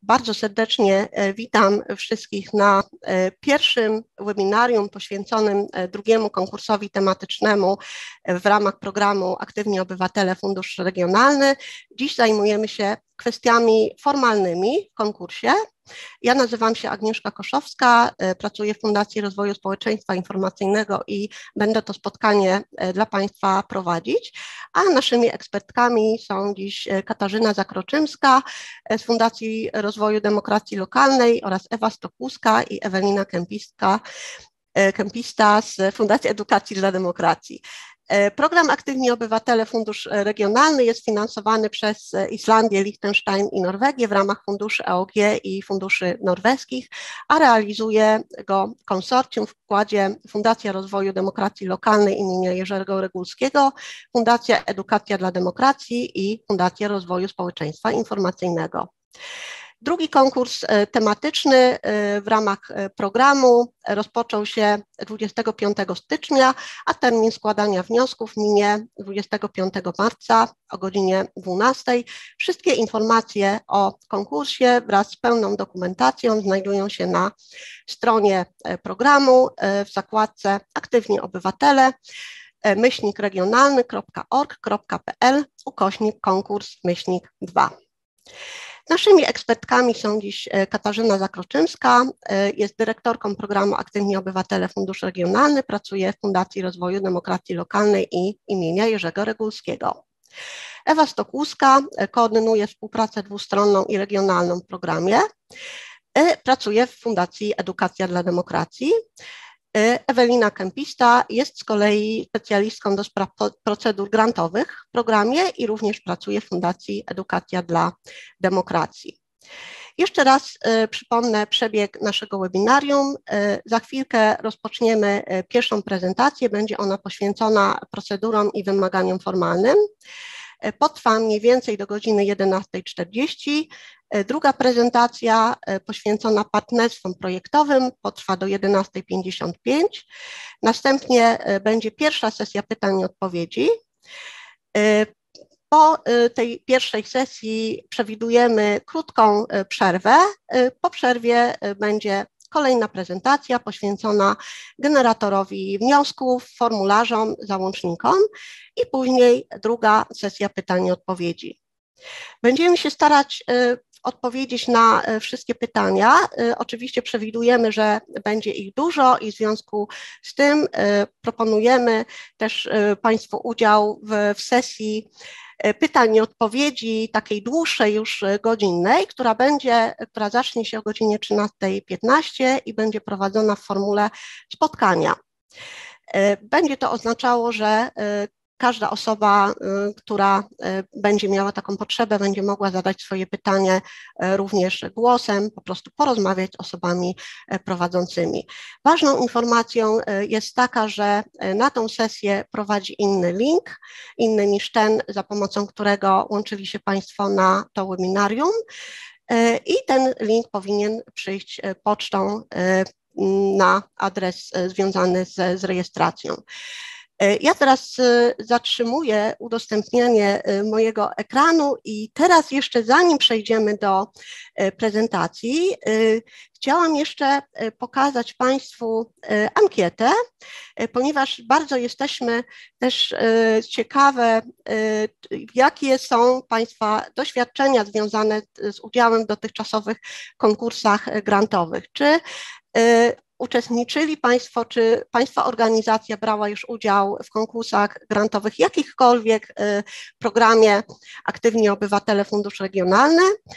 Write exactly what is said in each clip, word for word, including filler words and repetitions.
Bardzo serdecznie witam wszystkich na pierwszym webinarium poświęconym drugiemu konkursowi tematycznemu w ramach programu Aktywni Obywatele Fundusz Regionalny. Dziś zajmujemy się kwestiami formalnymi w konkursie. Ja nazywam się Agnieszka Koszowska, pracuję w Fundacji Rozwoju Społeczeństwa Informacyjnego i będę to spotkanie dla Państwa prowadzić, a naszymi ekspertkami są dziś Katarzyna Zakroczymska z Fundacji Rozwoju Demokracji Lokalnej oraz Ewa Stokłuska i Ewelina Kępiska, Kępista z Fundacji Edukacji dla Demokracji. Program Aktywni Obywatele Fundusz Regionalny jest finansowany przez Islandię, Liechtenstein i Norwegię w ramach funduszy E O G i funduszy norweskich, a realizuje go konsorcjum w składzie Fundacja Rozwoju Demokracji Lokalnej imienia Jerzego Regulskiego, Fundacja Edukacja dla Demokracji i Fundacja Rozwoju Społeczeństwa Informacyjnego. Drugi konkurs tematyczny w ramach programu rozpoczął się dwudziestego piątego stycznia, a termin składania wniosków minie dwudziestego piątego marca o godzinie dwunastej. Wszystkie informacje o konkursie wraz z pełną dokumentacją znajdują się na stronie programu w zakładce Aktywni Obywatele myślnik regionalny kropka org kropka p l ukośnik konkurs myślnik dwa. Naszymi ekspertkami są dziś Katarzyna Zakroczymska, jest dyrektorką programu Aktywni Obywatele Fundusz Regionalny, pracuje w Fundacji Rozwoju Demokracji Lokalnej i imienia Jerzego Regulskiego. Ewa Stokłuska koordynuje współpracę dwustronną i regionalną w programie, pracuje w Fundacji Edukacja dla Demokracji. Ewelina Kępista jest z kolei specjalistką do spraw procedur grantowych w programie i również pracuje w Fundacji Edukacja dla Demokracji. Jeszcze raz y, przypomnę przebieg naszego webinarium. Y, za chwilkę rozpoczniemy y, pierwszą prezentację. Będzie ona poświęcona procedurom i wymaganiom formalnym. Y, potrwa mniej więcej do godziny jedenastej czterdzieści. Druga prezentacja poświęcona partnerstwom projektowym potrwa do jedenastej pięćdziesiąt pięć. Następnie będzie pierwsza sesja pytań i odpowiedzi. Po tej pierwszej sesji przewidujemy krótką przerwę. Po przerwie będzie kolejna prezentacja poświęcona generatorowi wniosków, formularzom, załącznikom i później druga sesja pytań i odpowiedzi. Będziemy się starać odpowiedzieć na wszystkie pytania. Oczywiście przewidujemy, że będzie ich dużo i w związku z tym proponujemy też Państwu udział w, w sesji pytań i odpowiedzi, takiej dłuższej już godzinnej, która będzie, która zacznie się o godzinie trzynastej piętnaście i będzie prowadzona w formule spotkania. Będzie to oznaczało, że każda osoba, która będzie miała taką potrzebę, będzie mogła zadać swoje pytanie również głosem, po prostu porozmawiać z osobami prowadzącymi. Ważną informacją jest taka, że na tą sesję prowadzi inny link, inny niż ten, za pomocą którego łączyli się Państwo na to webinarium i ten link powinien przyjść pocztą na adres związany z, z rejestracją. Ja teraz zatrzymuję udostępnianie mojego ekranu i teraz jeszcze zanim przejdziemy do prezentacji, chciałam jeszcze pokazać Państwu ankietę, ponieważ bardzo jesteśmy też ciekawe, jakie są Państwa doświadczenia związane z udziałem w dotychczasowych konkursach grantowych. Czy uczestniczyli Państwo, czy Państwa organizacja brała już udział w konkursach grantowych jakichkolwiek w programie Aktywni Obywatele Fundusz Regionalny?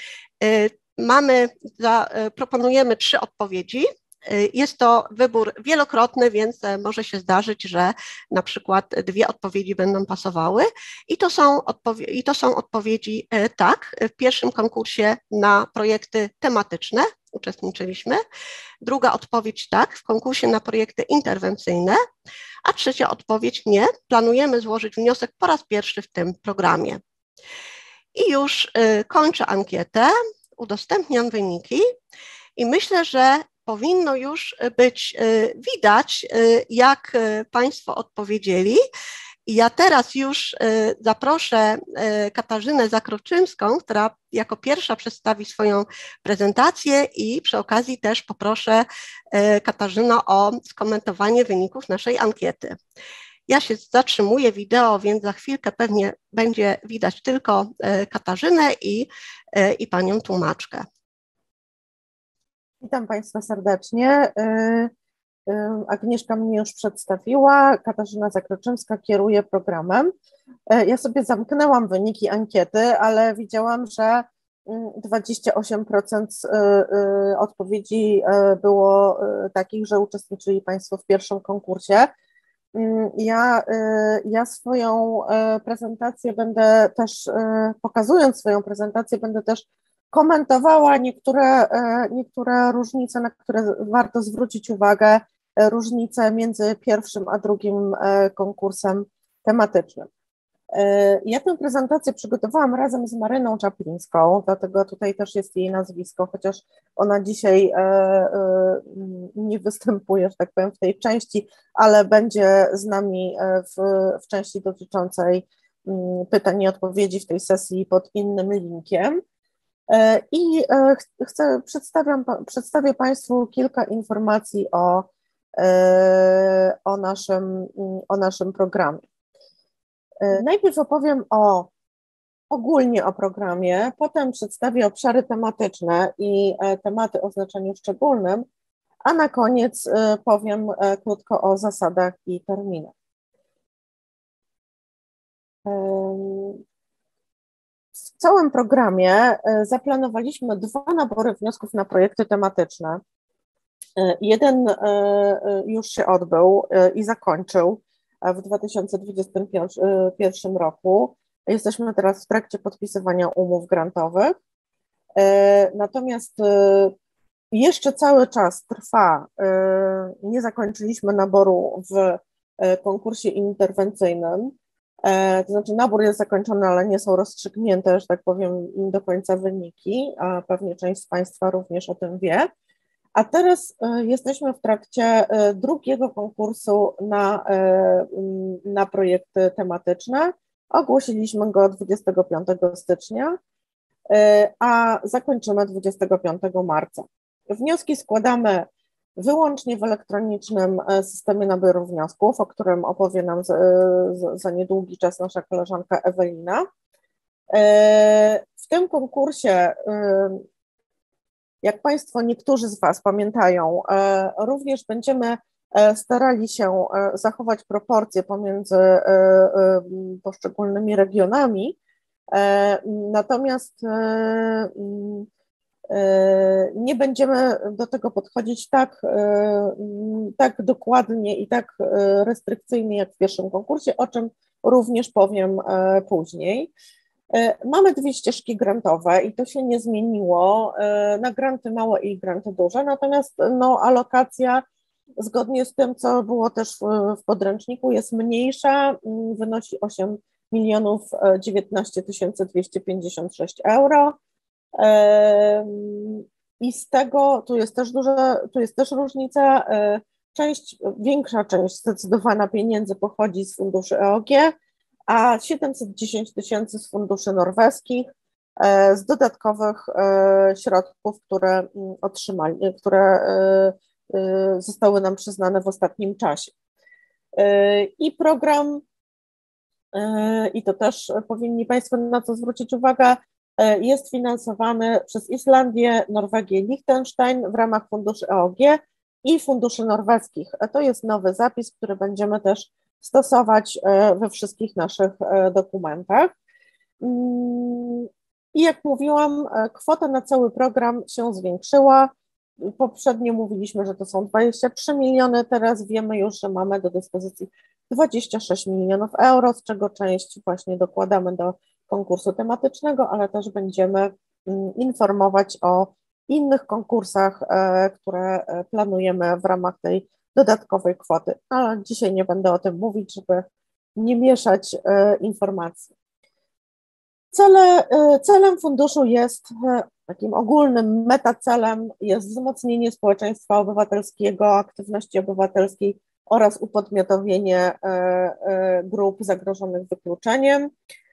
Mamy, proponujemy trzy odpowiedzi. Jest to wybór wielokrotny, więc może się zdarzyć, że na przykład dwie odpowiedzi będą pasowały i to są, odpowie- i to są odpowiedzi tak. W pierwszym konkursie na projekty tematyczne uczestniczyliśmy. Druga odpowiedź tak, w konkursie na projekty interwencyjne, a trzecia odpowiedź nie. Planujemy złożyć wniosek po raz pierwszy w tym programie. I już kończę ankietę, udostępniam wyniki i myślę, że powinno już być widać, jak Państwo odpowiedzieli I ja teraz już zaproszę Katarzynę Zakroczymską, która jako pierwsza przedstawi swoją prezentację i przy okazji też poproszę Katarzyno o skomentowanie wyników naszej ankiety. Ja się zatrzymuję wideo, więc za chwilkę pewnie będzie widać tylko Katarzynę i, i panią tłumaczkę. Witam Państwa serdecznie. Agnieszka mnie już przedstawiła, Katarzyna Zakroczymska kieruje programem. Ja sobie zamknęłam wyniki ankiety, ale widziałam, że dwadzieścia osiem procent odpowiedzi było takich, że uczestniczyli Państwo w pierwszym konkursie. Ja, ja swoją prezentację będę też, pokazując swoją prezentację, będę też komentowała niektóre, niektóre różnice, na które warto zwrócić uwagę, różnice między pierwszym a drugim konkursem tematycznym. Ja tę prezentację przygotowałam razem z Maryną Czaplińską, dlatego tutaj też jest jej nazwisko, chociaż ona dzisiaj nie występuje, że tak powiem, w tej części, ale będzie z nami w, w części dotyczącej pytań i odpowiedzi w tej sesji pod innym linkiem. I chcę, przedstawiam, przedstawię Państwu kilka informacji o, o, naszym, o naszym programie. Najpierw opowiem o, ogólnie o programie, potem przedstawię obszary tematyczne i tematy o znaczeniu szczególnym, a na koniec powiem krótko o zasadach i terminach. W całym programie zaplanowaliśmy dwa nabory wniosków na projekty tematyczne. Jeden już się odbył i zakończył w dwa tysiące dwudziestym pierwszym roku. Jesteśmy teraz w trakcie podpisywania umów grantowych. Natomiast jeszcze cały czas trwa, nie zakończyliśmy naboru w konkursie interwencyjnym. To znaczy nabór jest zakończony, ale nie są rozstrzygnięte, że tak powiem, do końca wyniki, a pewnie część z Państwa również o tym wie. A teraz jesteśmy w trakcie drugiego konkursu na, na projekty tematyczne. Ogłosiliśmy go dwudziestego piątego stycznia, a zakończymy dwudziestego piątego marca. Wnioski składamy wyłącznie w elektronicznym systemie naboru wniosków, o którym opowie nam za, za niedługi czas nasza koleżanka Ewelina. W tym konkursie, jak Państwo, niektórzy z Was pamiętają, również będziemy starali się zachować proporcje pomiędzy poszczególnymi regionami, natomiast nie będziemy do tego podchodzić tak, tak dokładnie i tak restrykcyjnie jak w pierwszym konkursie, o czym również powiem później. Mamy dwie ścieżki grantowe i to się nie zmieniło na granty małe i granty duże, natomiast no, alokacja zgodnie z tym, co było też w podręczniku, jest mniejsza, wynosi osiem milionów dziewiętnaście tysięcy dwieście pięćdziesiąt sześć euro. I z tego, tu jest też duża, tu jest też różnica, część, większa część zdecydowana pieniędzy pochodzi z funduszy E O G, a siedemset dziesięć tysięcy z funduszy norweskich, z dodatkowych środków, które otrzymali, które zostały nam przyznane w ostatnim czasie. I program, i to też powinni Państwo na co zwrócić uwagę, jest finansowany przez Islandię, Norwegię i Liechtenstein w ramach funduszy E O G i funduszy norweskich. To jest nowy zapis, który będziemy też stosować we wszystkich naszych dokumentach. I jak mówiłam, kwota na cały program się zwiększyła. Poprzednio mówiliśmy, że to są dwadzieścia trzy miliony, teraz wiemy już, że mamy do dyspozycji dwadzieścia sześć milionów euro, z czego część właśnie dokładamy do konkursu tematycznego, ale też będziemy informować o innych konkursach, które planujemy w ramach tej dodatkowej kwoty. Ale dzisiaj nie będę o tym mówić, żeby nie mieszać informacji. Cele, celem funduszu jest, takim ogólnym metacelem jest wzmocnienie społeczeństwa obywatelskiego, aktywności obywatelskiej oraz upodmiotowienie grup zagrożonych wykluczeniem.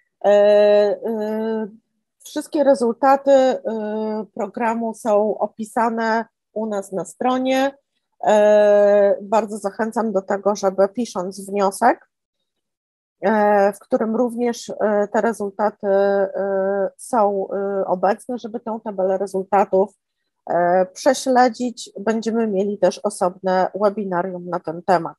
Wszystkie rezultaty programu są opisane u nas na stronie. Bardzo zachęcam do tego, żeby pisząc wniosek, w którym również te rezultaty są obecne, żeby tę tabelę rezultatów prześledzić. Będziemy mieli też osobne webinarium na ten temat.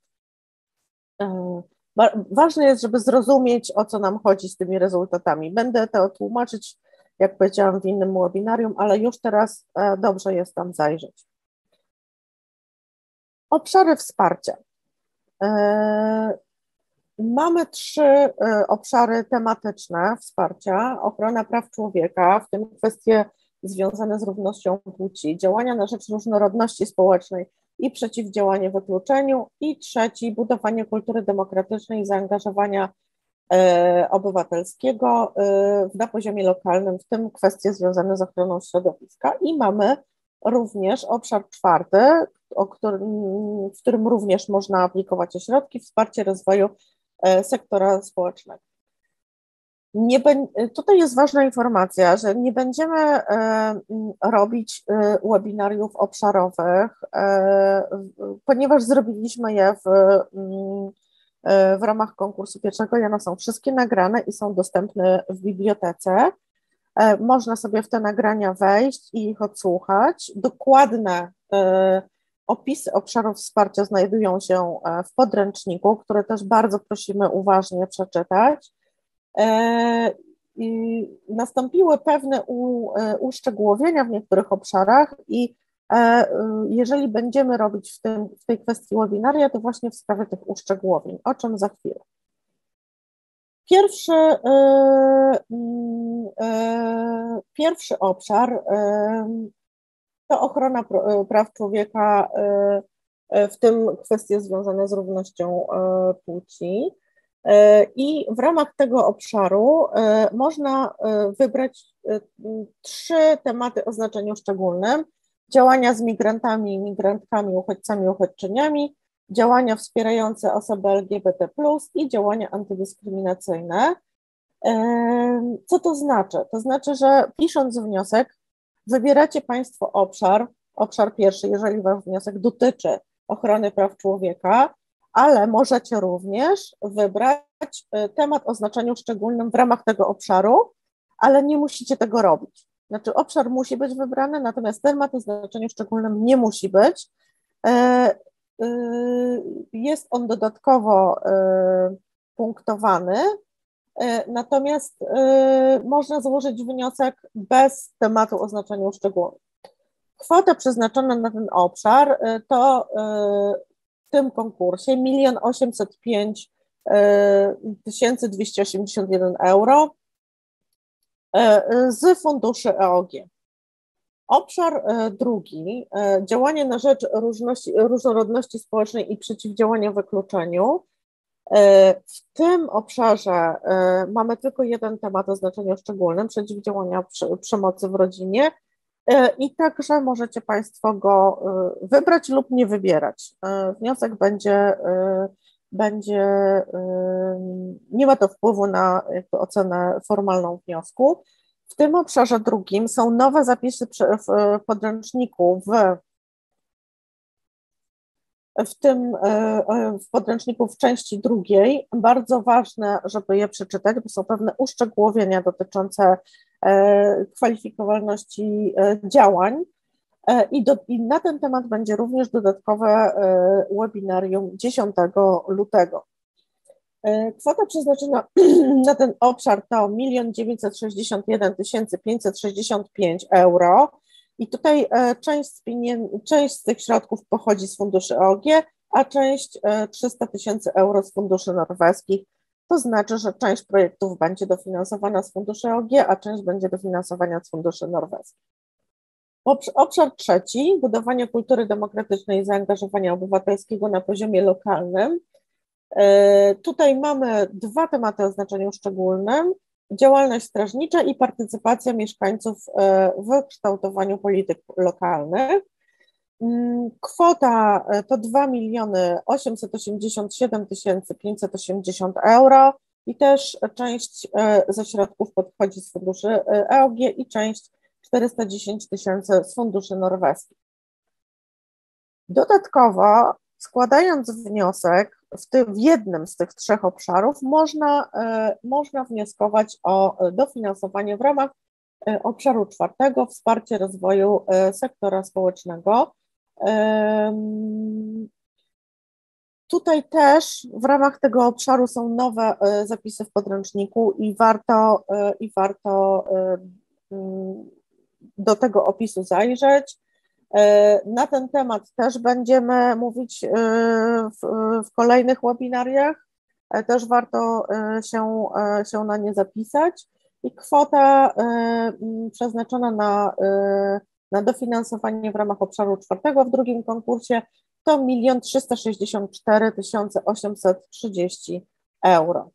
Ważne jest, żeby zrozumieć, o co nam chodzi z tymi rezultatami. Będę to tłumaczyć, jak powiedziałam, w innym webinarium, ale już teraz dobrze jest tam zajrzeć. Obszary wsparcia. Mamy trzy obszary tematyczne wsparcia: ochrona praw człowieka, w tym kwestie związane z równością płci, działania na rzecz różnorodności społecznej i przeciwdziałanie wykluczeniu, i trzeci, budowanie kultury demokratycznej i zaangażowania e, obywatelskiego e, na poziomie lokalnym, w tym kwestie związane z ochroną środowiska. I mamy również obszar czwarty, o którym, w którym również można aplikować ośrodki: wsparcie rozwoju e, sektora społecznego. Nie tutaj jest ważna informacja, że nie będziemy e, robić e, webinariów obszarowych, e, ponieważ zrobiliśmy je w, e, w ramach konkursu pierwszego. One są wszystkie nagrane i są dostępne w bibliotece. E, można sobie w te nagrania wejść i ich odsłuchać. Dokładne e, opisy obszarów wsparcia znajdują się w podręczniku, który też bardzo prosimy uważnie przeczytać. I nastąpiły pewne u, uszczegółowienia w niektórych obszarach i jeżeli będziemy robić w, tym, w tej kwestii webinaria, to właśnie w sprawie tych uszczegółowień, o czym za chwilę. Pierwszy, pierwszy obszar to ochrona praw człowieka, w tym kwestie związane z równością płci. I w ramach tego obszaru można wybrać trzy tematy o znaczeniu szczególnym: działania z migrantami, migrantkami, uchodźcami, uchodźczyniami, działania wspierające osoby L G B T plus i działania antydyskryminacyjne. Co to znaczy? To znaczy, że pisząc wniosek, wybieracie Państwo obszar, obszar pierwszy, jeżeli Wasz wniosek dotyczy ochrony praw człowieka, ale możecie również wybrać temat o znaczeniu szczególnym w ramach tego obszaru, ale nie musicie tego robić. Znaczy, obszar musi być wybrany, natomiast temat o znaczeniu szczególnym nie musi być. Jest on dodatkowo punktowany, natomiast można złożyć wniosek bez tematu o znaczeniu szczególnym. Kwota przeznaczona na ten obszar to w tym konkursie milion osiemset pięć tysięcy dwieście osiemdziesiąt jeden euro z funduszy E O G. Obszar drugi, działanie na rzecz różności, różnorodności społecznej i przeciwdziałania wykluczeniu. W tym obszarze mamy tylko jeden temat o znaczeniu szczególnym: przeciwdziałania przemocy w rodzinie, i także możecie Państwo go wybrać lub nie wybierać. Wniosek będzie, będzie nie ma to wpływu na jakby ocenę formalną wniosku. W tym obszarze drugim są nowe zapisy w podręczniku w w tym w podręczniku w części drugiej. Bardzo ważne, żeby je przeczytać, bo są pewne uszczegółowienia dotyczące kwalifikowalności działań i, do, i na ten temat będzie również dodatkowe webinarium dziesiątego lutego. Kwota przeznaczona na ten obszar to milion dziewięćset sześćdziesiąt jeden tysięcy pięćset sześćdziesiąt pięć euro. I tutaj część z, część z tych środków pochodzi z funduszy E O G, a część trzysta tysięcy euro z funduszy norweskich. To znaczy, że część projektów będzie dofinansowana z funduszy E O G, a część będzie dofinansowana z funduszy norweskich. Obszar trzeci, budowanie kultury demokratycznej i zaangażowania obywatelskiego na poziomie lokalnym. Tutaj mamy dwa tematy o znaczeniu szczególnym: działalność strażnicza i partycypacja mieszkańców w kształtowaniu polityk lokalnych. Kwota to dwa miliony osiemset osiemdziesiąt siedem tysięcy pięćset osiemdziesiąt euro i też część ze środków pochodzi z funduszy E O G i część czterysta dziesięć tysięcy z funduszy norweskich. Dodatkowo, składając wniosek w, ty, w jednym z tych trzech obszarów, można, można wnioskować o dofinansowanie w ramach obszaru czwartego, wsparcie rozwoju sektora społecznego. Tutaj też w ramach tego obszaru są nowe zapisy w podręczniku i warto, i warto do tego opisu zajrzeć. Na ten temat też będziemy mówić w, w kolejnych webinariach, też warto się, się na nie zapisać i kwota przeznaczona na, na dofinansowanie w ramach obszaru czwartego w drugim konkursie to milion trzysta sześćdziesiąt cztery tysiące osiemset trzydzieści euro.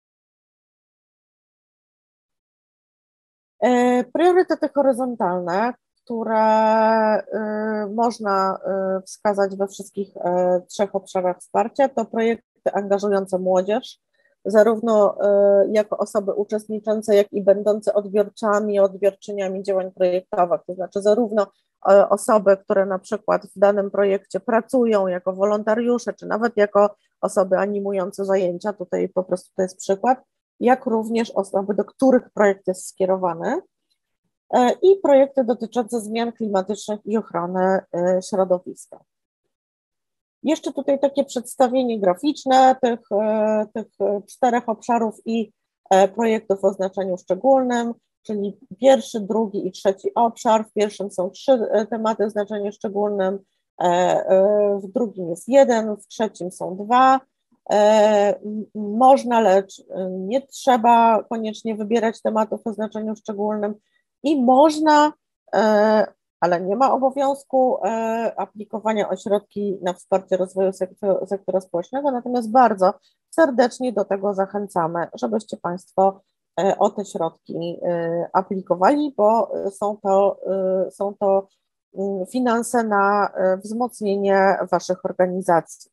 Priorytety horyzontalne, które można wskazać we wszystkich trzech obszarach wsparcia, to projekty angażujące młodzież, zarówno jako osoby uczestniczące, jak i będące odbiorcami, odbiorczyniami działań projektowych, to znaczy zarówno osoby, które na przykład w danym projekcie pracują jako wolontariusze, czy nawet jako osoby animujące zajęcia, tutaj po prostu to jest przykład, jak również osoby, do których projekt jest skierowany, i projekty dotyczące zmian klimatycznych i ochrony środowiska. Jeszcze tutaj takie przedstawienie graficzne tych, tych czterech obszarów i projektów o znaczeniu szczególnym, czyli pierwszy, drugi i trzeci obszar. W pierwszym są trzy tematy o znaczeniu szczególnym, w drugim jest jeden, w trzecim są dwa. Można, lecz nie trzeba koniecznie wybierać tematów o znaczeniu szczególnym i można, ale nie ma obowiązku aplikowania o środki na wsparcie rozwoju sektora, sektora społecznego, natomiast bardzo serdecznie do tego zachęcamy, żebyście Państwo o te środki aplikowali, bo są to, są to finanse na wzmocnienie Waszych organizacji.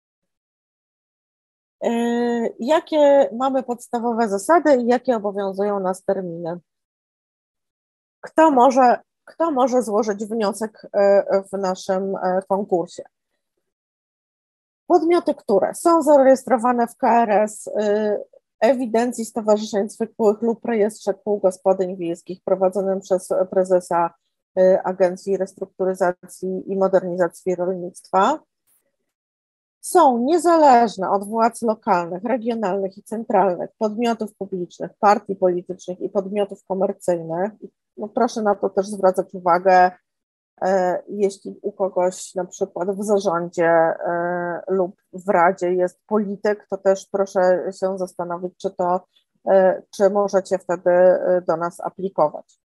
Jakie mamy podstawowe zasady i jakie obowiązują nas terminy? Kto może, kto może złożyć wniosek w naszym konkursie? Podmioty, które są zarejestrowane w K R S, ewidencji stowarzyszeń zwykłych lub rejestrze kół gospodyń wiejskich prowadzonym przez prezesa Agencji Restrukturyzacji i Modernizacji Rolnictwa, są niezależne od władz lokalnych, regionalnych i centralnych, podmiotów publicznych, partii politycznych i podmiotów komercyjnych. No proszę na to też zwracać uwagę, jeśli u kogoś na przykład w zarządzie lub w radzie jest polityk, to też proszę się zastanowić, czy to, czy możecie wtedy do nas aplikować.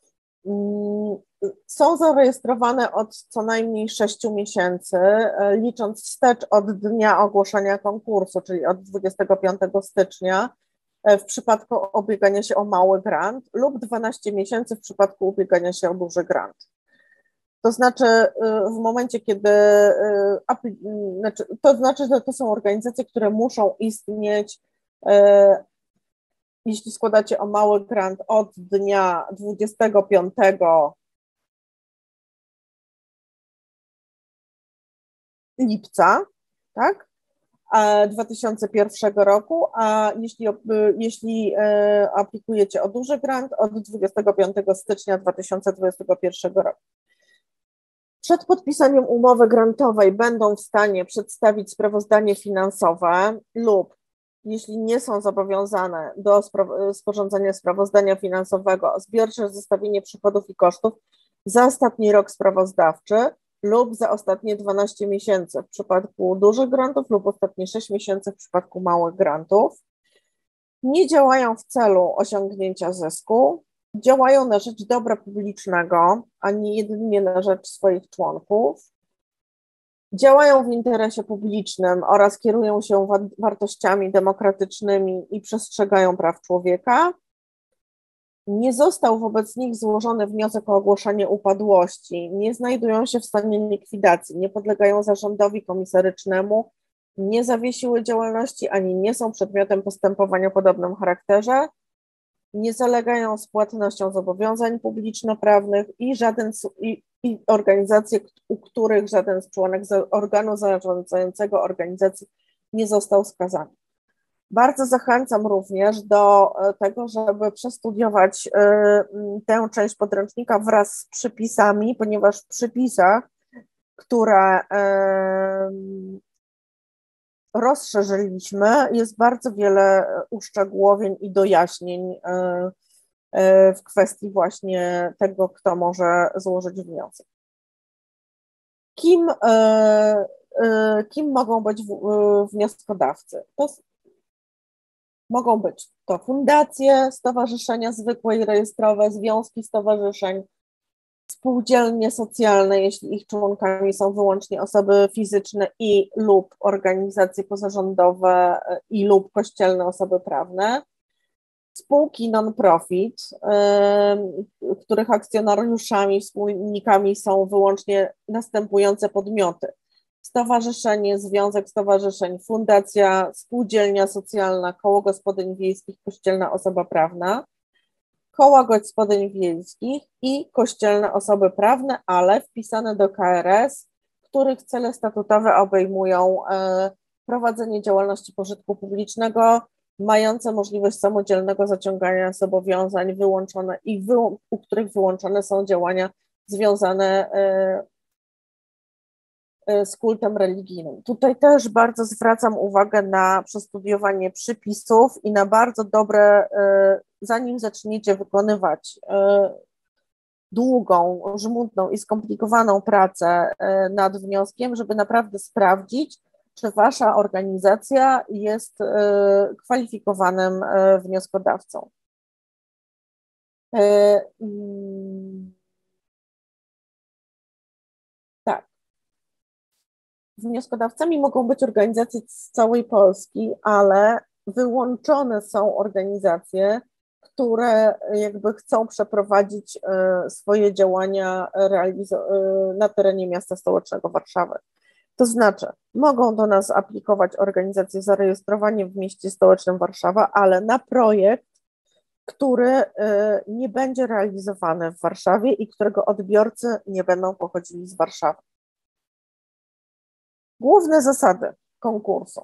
Są zarejestrowane od co najmniej sześciu miesięcy, licząc wstecz od dnia ogłoszenia konkursu, czyli od dwudziestego piątego stycznia w przypadku ubiegania się o mały grant lub dwanaście miesięcy w przypadku ubiegania się o duży grant. To znaczy w momencie, kiedy, to znaczy, że to są organizacje, które muszą istnieć, jeśli składacie o mały grant od dnia dwudziestego piątego lipca, tak, dwa tysiące pierwszego roku, a jeśli, jeśli aplikujecie o duży grant od dwudziestego piątego stycznia dwa tysiące dwudziestego pierwszego roku. Przed podpisaniem umowy grantowej będą w stanie przedstawić sprawozdanie finansowe lub jeśli nie są zobowiązane do spra- sporządzenia sprawozdania finansowego, zbiorcze zestawienie przychodów i kosztów za ostatni rok sprawozdawczy lub za ostatnie dwanaście miesięcy w przypadku dużych grantów lub ostatnie sześć miesięcy w przypadku małych grantów. Nie działają w celu osiągnięcia zysku, działają na rzecz dobra publicznego, a nie jedynie na rzecz swoich członków. Działają w interesie publicznym oraz kierują się wartościami demokratycznymi i przestrzegają praw człowieka. nie został wobec nich złożony wniosek o ogłoszenie upadłości, nie znajdują się w stanie likwidacji, nie podlegają zarządowi komisarycznemu, nie zawiesiły działalności ani nie są przedmiotem postępowania o podobnym charakterze, nie zalegają z płatnością zobowiązań publiczno-prawnych i żaden i, i organizacje, u których żaden z członek organu zarządzającego organizacji nie został skazany. Bardzo zachęcam również do tego, żeby przestudiować tę część podręcznika wraz z przypisami, ponieważ w przypisach, które rozszerzyliśmy, jest bardzo wiele uszczegółowień i dojaśnień w kwestii właśnie tego, kto może złożyć wniosek. Kim, kim mogą być wnioskodawcy? To mogą być to fundacje, stowarzyszenia zwykłe i rejestrowe, związki stowarzyszeń, spółdzielnie socjalne, jeśli ich członkami są wyłącznie osoby fizyczne i lub organizacje pozarządowe i lub kościelne osoby prawne, spółki non-profit, yy, których akcjonariuszami, wspólnikami są wyłącznie następujące podmioty: stowarzyszenie, związek stowarzyszeń, fundacja, spółdzielnia socjalna, koło gospodyń wiejskich, kościelna osoba prawna, koła gospodyń wiejskich i kościelne osoby prawne, ale wpisane do K R S, których cele statutowe obejmują prowadzenie działalności pożytku publicznego, mające możliwość samodzielnego zaciągania zobowiązań wyłączone i wy, u których wyłączone są działania związane z kultem religijnym. Tutaj też bardzo zwracam uwagę na przestudiowanie przypisów i na bardzo dobre, zanim zaczniecie wykonywać długą, żmudną i skomplikowaną pracę nad wnioskiem, żeby naprawdę sprawdzić, czy wasza organizacja jest kwalifikowanym wnioskodawcą. Tak. Wnioskodawcami mogą być organizacje z całej Polski, ale wyłączone są organizacje, które jakby chcą przeprowadzić swoje działania na terenie miasta stołecznego Warszawy. To znaczy, mogą do nas aplikować organizacje zarejestrowane w mieście stołecznym Warszawa, ale na projekt, który nie będzie realizowany w Warszawie i którego odbiorcy nie będą pochodzili z Warszawy. Główne zasady konkursu.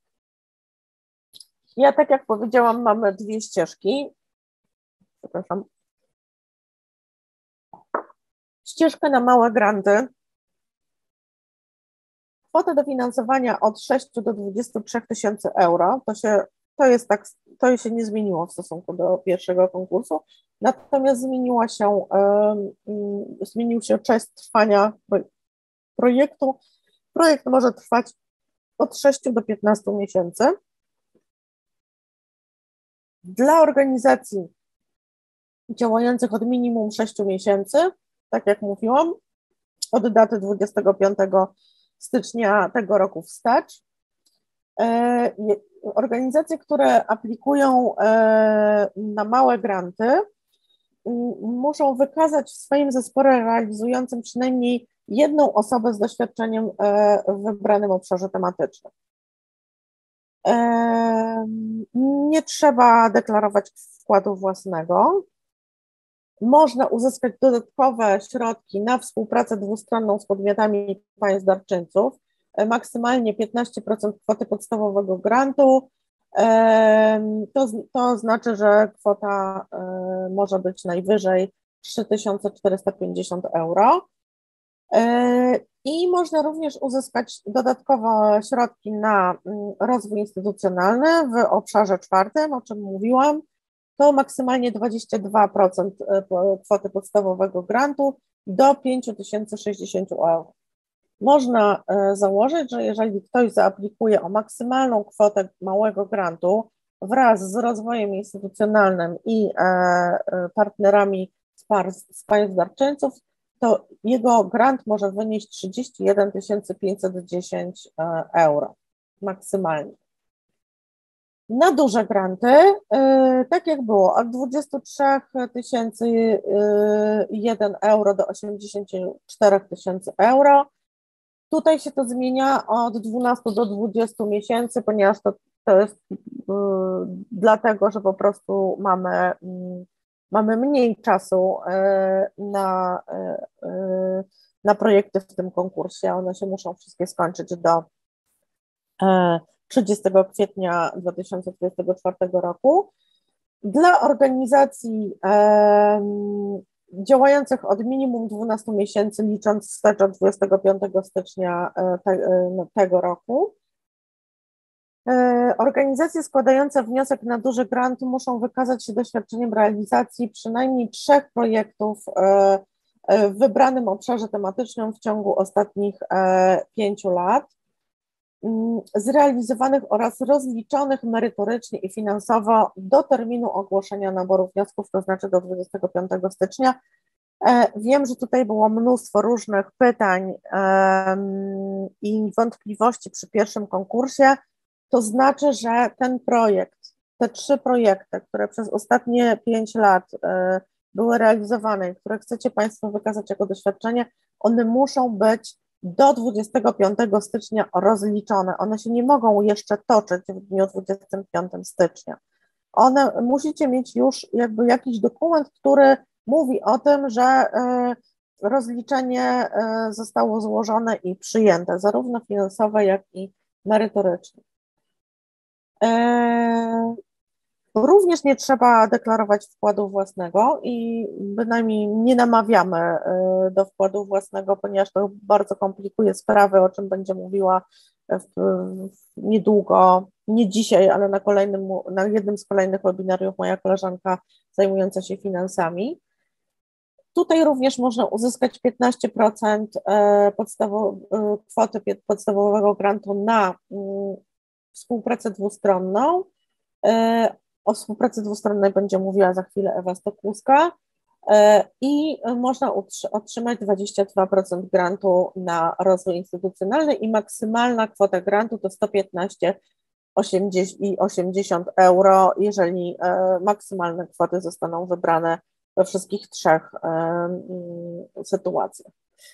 Ja, tak jak powiedziałam, mamy dwie ścieżki. Przepraszam. Ścieżkę na małe granty. Kwota dofinansowania od sześciu do dwudziestu trzech tysięcy euro. To się, to jest tak, to się nie zmieniło w stosunku do pierwszego konkursu. Natomiast zmieniła się, um, zmienił się czas trwania projektu. Projekt może trwać od sześciu do piętnastu miesięcy. Dla organizacji działających od minimum sześciu miesięcy, tak jak mówiłam, od daty dwudziestego piątego stycznia tego roku wstecz. Organizacje, które aplikują na małe granty, muszą wykazać w swoim zespole realizującym przynajmniej jedną osobę z doświadczeniem w wybranym obszarze tematycznym. Nie trzeba deklarować wkładu własnego. Można uzyskać dodatkowe środki na współpracę dwustronną z podmiotami państw darczyńców, maksymalnie piętnaście procent kwoty podstawowego grantu. To, to znaczy, że kwota może być najwyżej trzy tysiące czterysta pięćdziesiąt euro. I można również uzyskać dodatkowe środki na rozwój instytucjonalny w obszarze czwartym, o czym mówiłam. To maksymalnie dwadzieścia dwa procent kwoty podstawowego grantu do pięć tysięcy sześćdziesiąt euro. Można założyć, że jeżeli ktoś zaaplikuje o maksymalną kwotę małego grantu wraz z rozwojem instytucjonalnym i partnerami z państw darczyńców, to jego grant może wynieść trzydzieści jeden tysięcy pięćset dziesięć euro maksymalnie. Na duże granty, tak jak było, od dwudziestu trzech tysięcy jeden euro do osiemdziesięciu czterech tysięcy euro. Tutaj się to zmienia od dwunastu do dwudziestu miesięcy, ponieważ to, to jest y, dlatego, że po prostu mamy, y, mamy mniej czasu y, na, y, y, na projekty w tym konkursie. One się muszą wszystkie skończyć do y, trzydziestego kwietnia dwa tysiące dwudziestego czwartego roku. Dla organizacji y, działających od minimum dwunastu miesięcy, licząc wstecz od dwudziestego piątego stycznia te, tego roku. Organizacje składające wniosek na duży grant muszą wykazać się doświadczeniem realizacji przynajmniej trzech projektów w wybranym obszarze tematycznym w ciągu ostatnich pięciu lat, zrealizowanych oraz rozliczonych merytorycznie i finansowo do terminu ogłoszenia naboru wniosków, to znaczy do dwudziestego piątego stycznia. Wiem, że tutaj było mnóstwo różnych pytań um, i wątpliwości przy pierwszym konkursie. To znaczy, że ten projekt, te trzy projekty, które przez ostatnie pięć lat y, były realizowane i które chcecie Państwo wykazać jako doświadczenie, one muszą być do dwudziestego piątego stycznia rozliczone. One się nie mogą jeszcze toczyć w dniu dwudziestego piątego stycznia. One musicie mieć już jakby jakiś dokument, który mówi o tym, że y, rozliczenie y, zostało złożone i przyjęte, zarówno finansowe, jak i merytorycznie. Y, również nie trzeba deklarować wkładu własnego i bynajmniej nie namawiamy y, do wkładu własnego, ponieważ to bardzo komplikuje sprawy, o czym będzie mówiła w, w niedługo, nie dzisiaj, ale na kolejnym, na jednym z kolejnych webinariów moja koleżanka zajmująca się finansami. Tutaj również można uzyskać piętnaście procent podstawow, kwoty podstawowego grantu na współpracę dwustronną. O współpracy dwustronnej będzie mówiła za chwilę Ewa Stokłuska i można otrzymać dwadzieścia dwa procent grantu na rozwój instytucjonalny i maksymalna kwota grantu to sto piętnaście i osiemdziesiąt euro, jeżeli maksymalne kwoty zostaną wybrane we wszystkich trzech y, sytuacjach.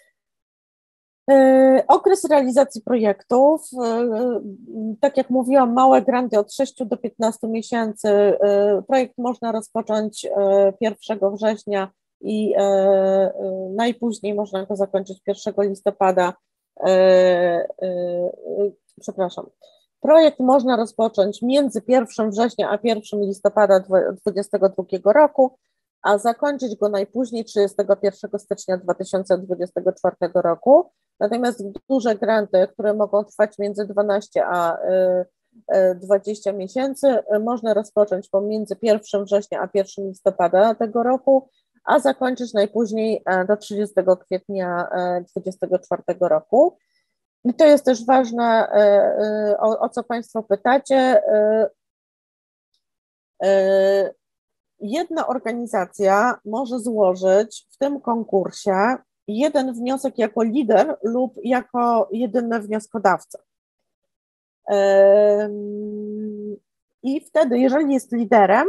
Y, okres realizacji projektów, y, tak jak mówiłam, małe granty od sześciu do piętnastu miesięcy. Y, projekt można rozpocząć y, pierwszego września i y, y, najpóźniej można go zakończyć pierwszego listopada. Y, y, y, przepraszam. Projekt można rozpocząć między pierwszego września a pierwszego listopada dwudziestego drugiego roku, a zakończyć go najpóźniej trzydziestego pierwszego stycznia dwa tysiące dwudziestego czwartego roku. Natomiast duże granty, które mogą trwać między dwanaście a dwadzieścia miesięcy, można rozpocząć pomiędzy pierwszego września a pierwszego listopada tego roku, a zakończyć najpóźniej do trzydziestego kwietnia dwudziestego czwartego roku. I to jest też ważne, o, o co Państwo pytacie. Jedna organizacja może złożyć w tym konkursie jeden wniosek jako lider lub jako jedyny wnioskodawca. I wtedy, jeżeli jest liderem,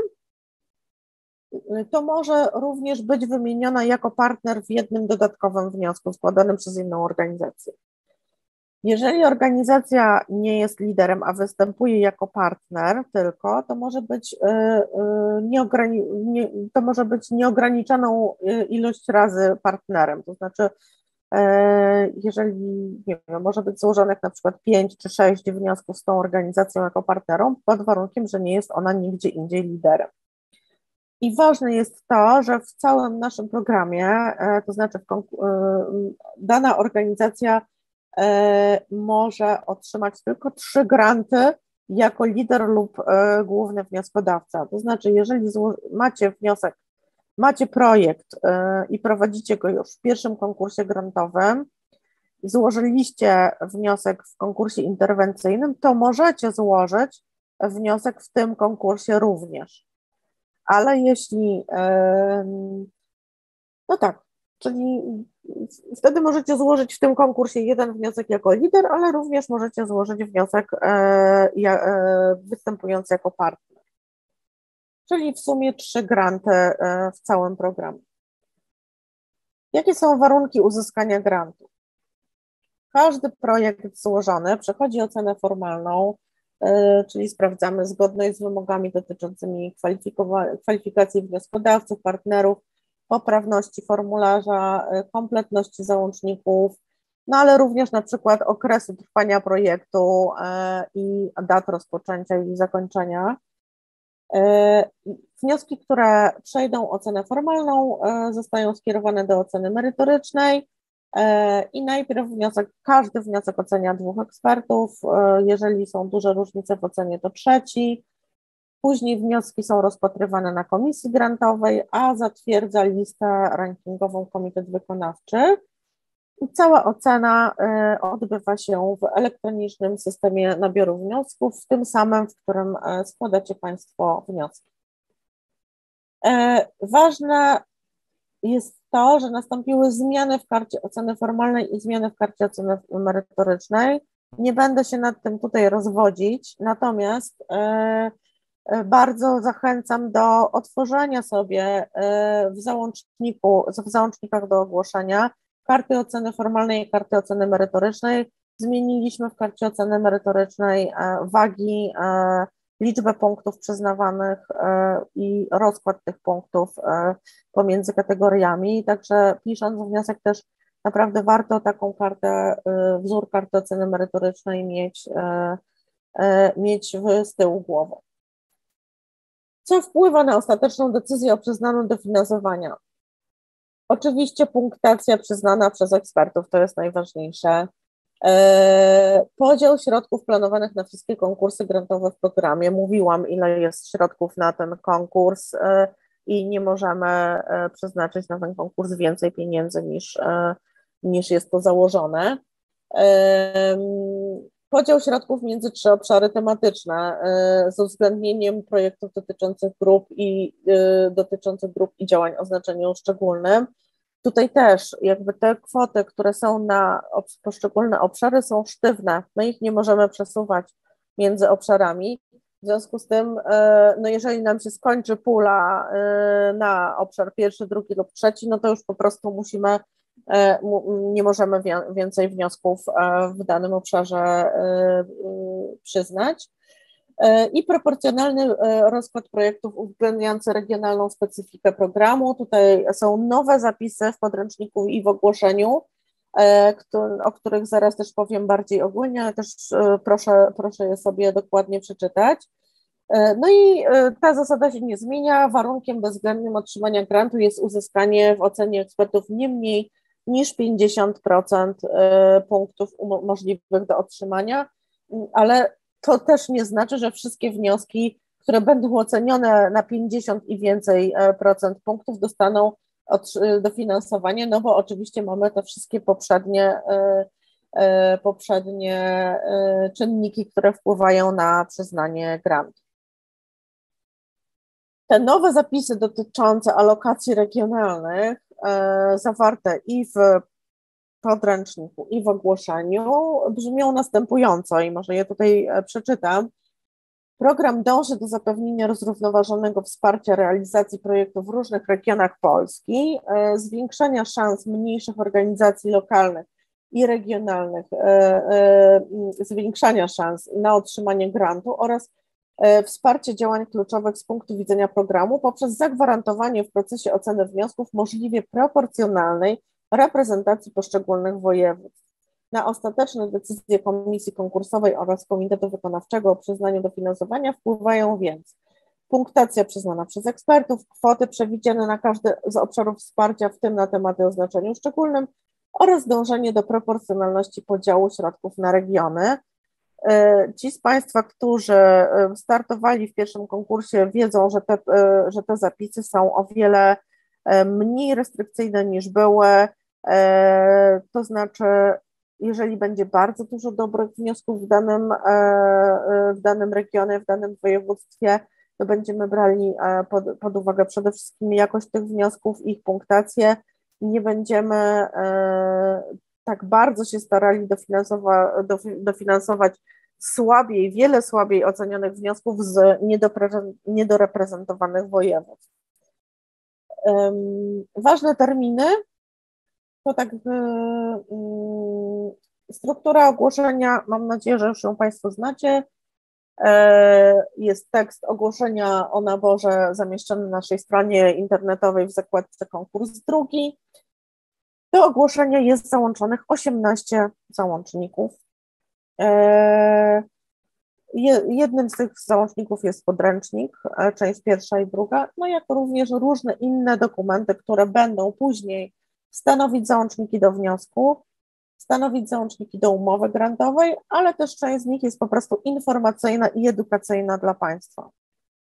to może również być wymieniona jako partner w jednym dodatkowym wniosku składanym przez inną organizację. Jeżeli organizacja nie jest liderem, a występuje jako partner tylko, to może być, nieograni nie, to może być nieograniczoną ilość razy partnerem. To znaczy, jeżeli nie wiem, może być złożonych na przykład pięć czy sześć wniosków z tą organizacją jako partnerą, pod warunkiem, że nie jest ona nigdzie indziej liderem. I ważne jest to, że w całym naszym programie, to znaczy w dana organizacja może otrzymać tylko trzy granty jako lider lub główny wnioskodawca. To znaczy, jeżeli macie wniosek, macie projekt i prowadzicie go już w pierwszym konkursie grantowym, złożyliście wniosek w konkursie interwencyjnym, to możecie złożyć wniosek w tym konkursie również. Ale jeśli, no tak, Czyli wtedy możecie złożyć w tym konkursie jeden wniosek jako lider, ale również możecie złożyć wniosek występujący jako partner. Czyli w sumie trzy granty w całym programie. Jakie są warunki uzyskania grantu? Każdy projekt złożony przechodzi ocenę formalną, czyli sprawdzamy zgodność z wymogami dotyczącymi kwalifikacji wnioskodawców, partnerów, poprawności formularza, kompletności załączników, no ale również na przykład okresu trwania projektu i dat rozpoczęcia i zakończenia. Wnioski, które przejdą ocenę formalną, zostają skierowane do oceny merytorycznej i najpierw wniosek, każdy wniosek ocenia dwóch ekspertów, jeżeli są duże różnice w ocenie, to trzeci. Później wnioski są rozpatrywane na komisji grantowej, a zatwierdza listę rankingową komitet wykonawczy. I cała ocena odbywa się w elektronicznym systemie nabioru wniosków, w tym samym, w którym składacie Państwo wnioski. Ważne jest to, że nastąpiły zmiany w karcie oceny formalnej i zmiany w karcie oceny merytorycznej. Nie będę się nad tym tutaj rozwodzić, natomiast bardzo zachęcam do otworzenia sobie w załączniku, w załącznikach do ogłoszenia karty oceny formalnej i karty oceny merytorycznej. Zmieniliśmy w karcie oceny merytorycznej wagi, liczbę punktów przyznawanych i rozkład tych punktów pomiędzy kategoriami, także pisząc wniosek też naprawdę warto taką kartę, wzór karty oceny merytorycznej mieć, mieć z tyłu głowy. Co wpływa na ostateczną decyzję o przyznaniu dofinansowania? Oczywiście punktacja przyznana przez ekspertów, to jest najważniejsze. Podział środków planowanych na wszystkie konkursy grantowe w programie. Mówiłam, ile jest środków na ten konkurs i nie możemy przeznaczyć na ten konkurs więcej pieniędzy niż, niż jest to założone. Podział środków między trzy obszary tematyczne z uwzględnieniem projektów dotyczących grup i dotyczących grup i działań o znaczeniu szczególnym. Tutaj też jakby te kwoty, które są na poszczególne obszary, są sztywne. My ich nie możemy przesuwać między obszarami. W związku z tym, no jeżeli nam się skończy pula na obszar pierwszy, drugi lub trzeci, no to już po prostu musimy, nie możemy więcej wniosków w danym obszarze przyznać. I proporcjonalny rozkład projektów uwzględniający regionalną specyfikę programu. Tutaj są nowe zapisy w podręczniku i w ogłoszeniu, o których zaraz też powiem bardziej ogólnie, ale też proszę, proszę je sobie dokładnie przeczytać. No i ta zasada się nie zmienia. Warunkiem bezwzględnym otrzymania grantu jest uzyskanie w ocenie ekspertów nie mniej niż pięćdziesiąt procent punktów możliwych do otrzymania, ale to też nie znaczy, że wszystkie wnioski, które będą ocenione na pięćdziesiąt i więcej procent punktów, dostaną dofinansowanie, no bo oczywiście mamy te wszystkie poprzednie, poprzednie czynniki, które wpływają na przyznanie grantu. Te nowe zapisy dotyczące alokacji regionalnych zawarte i w podręczniku i w ogłoszeniu brzmią następująco i może je tutaj przeczytam. Program dąży do zapewnienia zrównoważonego wsparcia realizacji projektów w różnych regionach Polski, zwiększania szans mniejszych organizacji lokalnych i regionalnych, zwiększania szans na otrzymanie grantu oraz wsparcie działań kluczowych z punktu widzenia programu poprzez zagwarantowanie w procesie oceny wniosków możliwie proporcjonalnej reprezentacji poszczególnych województw. Na ostateczne decyzje Komisji Konkursowej oraz Komitetu Wykonawczego o przyznaniu dofinansowania wpływają więc punktacja przyznana przez ekspertów, kwoty przewidziane na każdy z obszarów wsparcia, w tym na tematy o znaczeniu szczególnym, oraz dążenie do proporcjonalności podziału środków na regiony. Ci z Państwa, którzy startowali w pierwszym konkursie, wiedzą, że te, że te zapisy są o wiele mniej restrykcyjne niż były, to znaczy, jeżeli będzie bardzo dużo dobrych wniosków w danym, w danym regionie, w danym województwie, to będziemy brali pod, pod uwagę przede wszystkim jakość tych wniosków, ich punktację nie będziemy tak bardzo się starali dofinansować, dofinansować słabiej, wiele słabiej ocenionych wniosków z niedoreprezentowanych województw. Ważne terminy to tak struktura ogłoszenia, mam nadzieję, że już ją Państwo znacie. Jest tekst ogłoszenia o naborze zamieszczony na naszej stronie internetowej w zakładce konkurs drugi. Do ogłoszenia jest załączonych osiemnaście załączników. Jednym z tych załączników jest podręcznik, część pierwsza i druga, no jak również różne inne dokumenty, które będą później stanowić załączniki do wniosku, stanowić załączniki do umowy grantowej, ale też część z nich jest po prostu informacyjna i edukacyjna dla Państwa.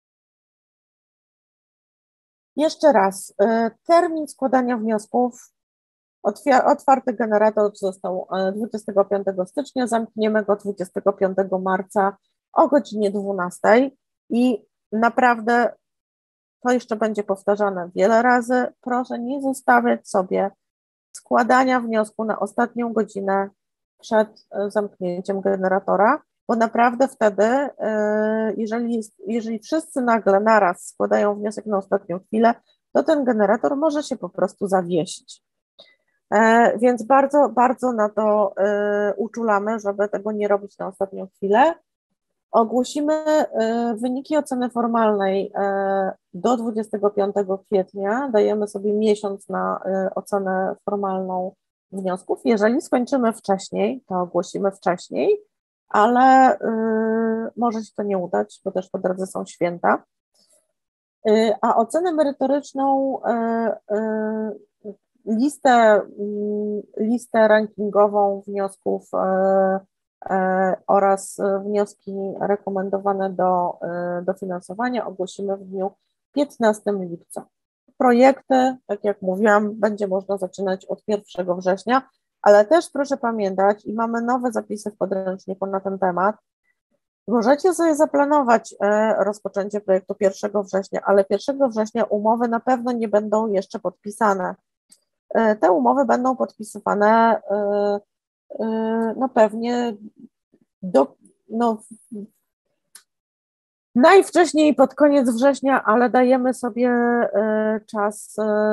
Jeszcze raz, termin składania wniosków, otwarty generator został dwudziestego piątego stycznia, zamkniemy go dwudziestego piątego marca o godzinie dwunastej i naprawdę to jeszcze będzie powtarzane wiele razy. Proszę nie zostawiać sobie składania wniosku na ostatnią godzinę przed zamknięciem generatora, bo naprawdę wtedy, jeżeli, jeżeli wszyscy nagle naraz składają wniosek na ostatnią chwilę, to ten generator może się po prostu zawiesić. Więc bardzo, bardzo na to uczulamy, żeby tego nie robić na ostatnią chwilę. Ogłosimy wyniki oceny formalnej do dwudziestego piątego kwietnia. Dajemy sobie miesiąc na ocenę formalną wniosków. Jeżeli skończymy wcześniej, to ogłosimy wcześniej, ale może się to nie udać, bo też po drodze są święta. A ocenę merytoryczną, listę, listę rankingową wniosków oraz wnioski rekomendowane do dofinansowania ogłosimy w dniu piętnastego lipca. Projekty, tak jak mówiłam, będzie można zaczynać od pierwszego września, ale też proszę pamiętać, i mamy nowe zapisy w podręczniku na ten temat, możecie sobie zaplanować rozpoczęcie projektu pierwszego września, ale pierwszego września umowy na pewno nie będą jeszcze podpisane. Te umowy będą podpisywane no pewnie do, no, najwcześniej pod koniec września, ale dajemy sobie czas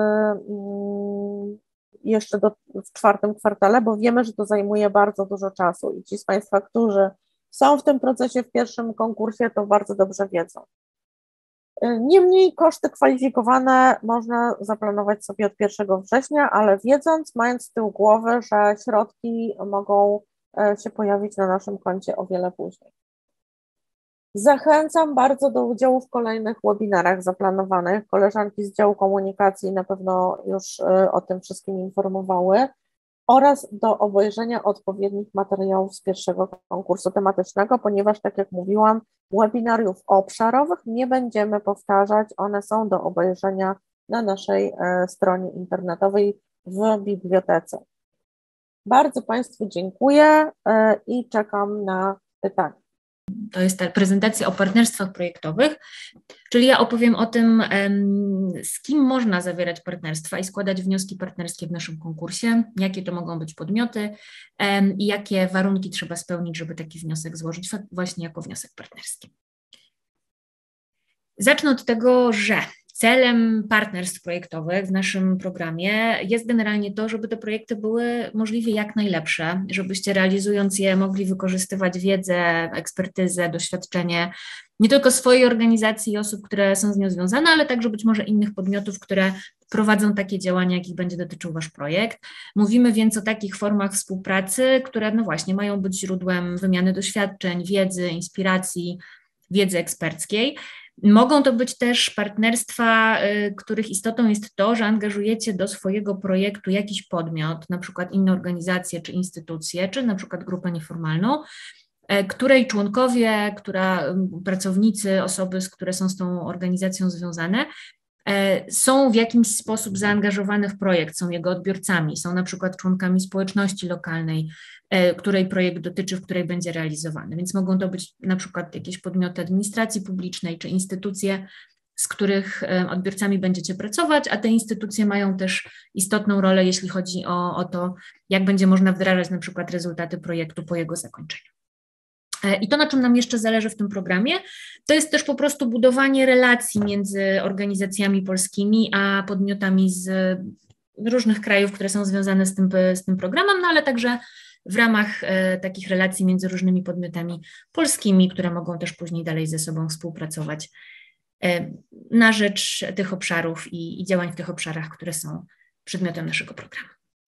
jeszcze do, w czwartym kwartale, bo wiemy, że to zajmuje bardzo dużo czasu i ci z Państwa, którzy są w tym procesie w pierwszym konkursie, to bardzo dobrze wiedzą. Niemniej koszty kwalifikowane można zaplanować sobie od pierwszego września, ale wiedząc, mając z tyłu głowy, że środki mogą się pojawić na naszym koncie o wiele później. Zachęcam bardzo do udziału w kolejnych webinarach zaplanowanych. Koleżanki z działu komunikacji na pewno już o tym wszystkim informowały oraz do obejrzenia odpowiednich materiałów z pierwszego konkursu tematycznego, ponieważ, tak jak mówiłam, webinariów obszarowych nie będziemy powtarzać, one są do obejrzenia na naszej stronie internetowej w bibliotece. Bardzo Państwu dziękuję i czekam na pytania. To jest ta prezentacja o partnerstwach projektowych, czyli ja opowiem o tym, z kim można zawierać partnerstwa i składać wnioski partnerskie w naszym konkursie, jakie to mogą być podmioty i jakie warunki trzeba spełnić, żeby taki wniosek złożyć właśnie jako wniosek partnerski. Zacznę od tego, że celem partnerstw projektowych w naszym programie jest generalnie to, żeby te projekty były możliwie jak najlepsze, żebyście realizując je mogli wykorzystywać wiedzę, ekspertyzę, doświadczenie nie tylko swojej organizacji i osób, które są z nią związane, ale także być może innych podmiotów, które prowadzą takie działania, jakich będzie dotyczył Wasz projekt. Mówimy więc o takich formach współpracy, które no właśnie mają być źródłem wymiany doświadczeń, wiedzy, inspiracji, wiedzy eksperckiej. Mogą to być też partnerstwa, których istotą jest to, że angażujecie do swojego projektu jakiś podmiot, na przykład inne organizacje czy instytucje, czy na przykład grupę nieformalną, której członkowie, która, pracownicy, osoby, które są z tą organizacją związane, są w jakiś sposób zaangażowane w projekt, są jego odbiorcami, są na przykład członkami społeczności lokalnej, której projekt dotyczy, w której będzie realizowany. Więc mogą to być na przykład jakieś podmioty administracji publicznej czy instytucje z których odbiorcami będziecie pracować, a te instytucje mają też istotną rolę, jeśli chodzi o, o to, jak będzie można wdrażać na przykład rezultaty projektu po jego zakończeniu. I to, na czym nam jeszcze zależy w tym programie, to jest też po prostu budowanie relacji między organizacjami polskimi a podmiotami z różnych krajów, które są związane z tym, z tym programem, no ale także w ramach e, takich relacji między różnymi podmiotami polskimi, które mogą też później dalej ze sobą współpracować e, na rzecz tych obszarów i, i działań w tych obszarach, które są przedmiotem naszego programu.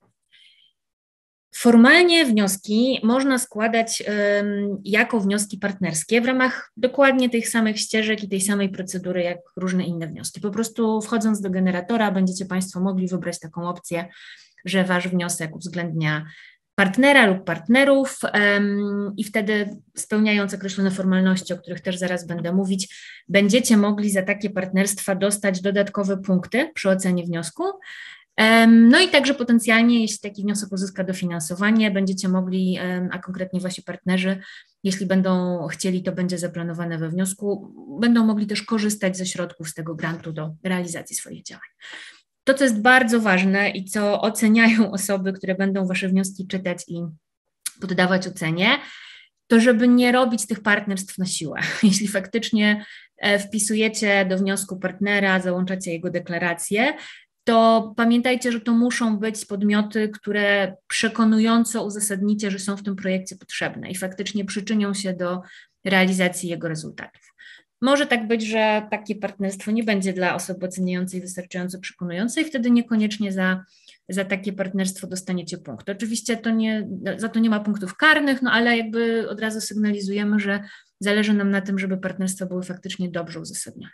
Formalnie wnioski można składać um, jako wnioski partnerskie w ramach dokładnie tych samych ścieżek i tej samej procedury jak różne inne wnioski. Po prostu wchodząc do generatora będziecie Państwo mogli wybrać taką opcję, że Wasz wniosek uwzględnia partnera lub partnerów um, i wtedy spełniając określone formalności, o których też zaraz będę mówić, będziecie mogli za takie partnerstwa dostać dodatkowe punkty przy ocenie wniosku. No i także potencjalnie, jeśli taki wniosek uzyska dofinansowanie, będziecie mogli, a konkretnie Wasi partnerzy, jeśli będą chcieli, to będzie zaplanowane we wniosku, będą mogli też korzystać ze środków z tego grantu do realizacji swoich działań. To, co jest bardzo ważne i co oceniają osoby, które będą Wasze wnioski czytać i poddawać ocenie, to żeby nie robić tych partnerstw na siłę. Jeśli faktycznie wpisujecie do wniosku partnera, załączacie jego deklarację, to pamiętajcie, że to muszą być podmioty, które przekonująco uzasadnicie, że są w tym projekcie potrzebne i faktycznie przyczynią się do realizacji jego rezultatów. Może tak być, że takie partnerstwo nie będzie dla osoby oceniającej wystarczająco przekonujące i wtedy niekoniecznie za, za takie partnerstwo dostaniecie punkt. Oczywiście to nie, za to nie ma punktów karnych, no ale jakby od razu sygnalizujemy, że zależy nam na tym, żeby partnerstwa były faktycznie dobrze uzasadnione.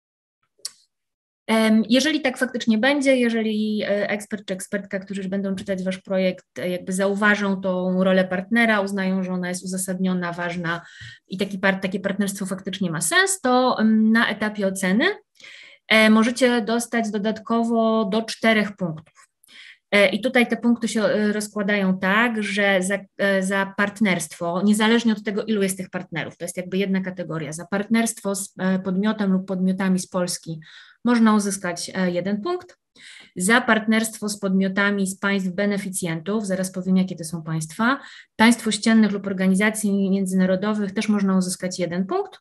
Jeżeli tak faktycznie będzie, jeżeli ekspert czy ekspertka, którzy będą czytać Wasz projekt, jakby zauważą tą rolę partnera, uznają, że ona jest uzasadniona, ważna i taki par, takie partnerstwo faktycznie ma sens, to na etapie oceny możecie dostać dodatkowo do czterech punktów. I tutaj te punkty się rozkładają tak, że za, za partnerstwo, niezależnie od tego, ilu jest tych partnerów, to jest jakby jedna kategoria, za partnerstwo z podmiotem lub podmiotami z Polski można uzyskać jeden punkt, za partnerstwo z podmiotami z państw beneficjentów, zaraz powiem, jakie to są państwa, państw ościennych lub organizacji międzynarodowych też można uzyskać jeden punkt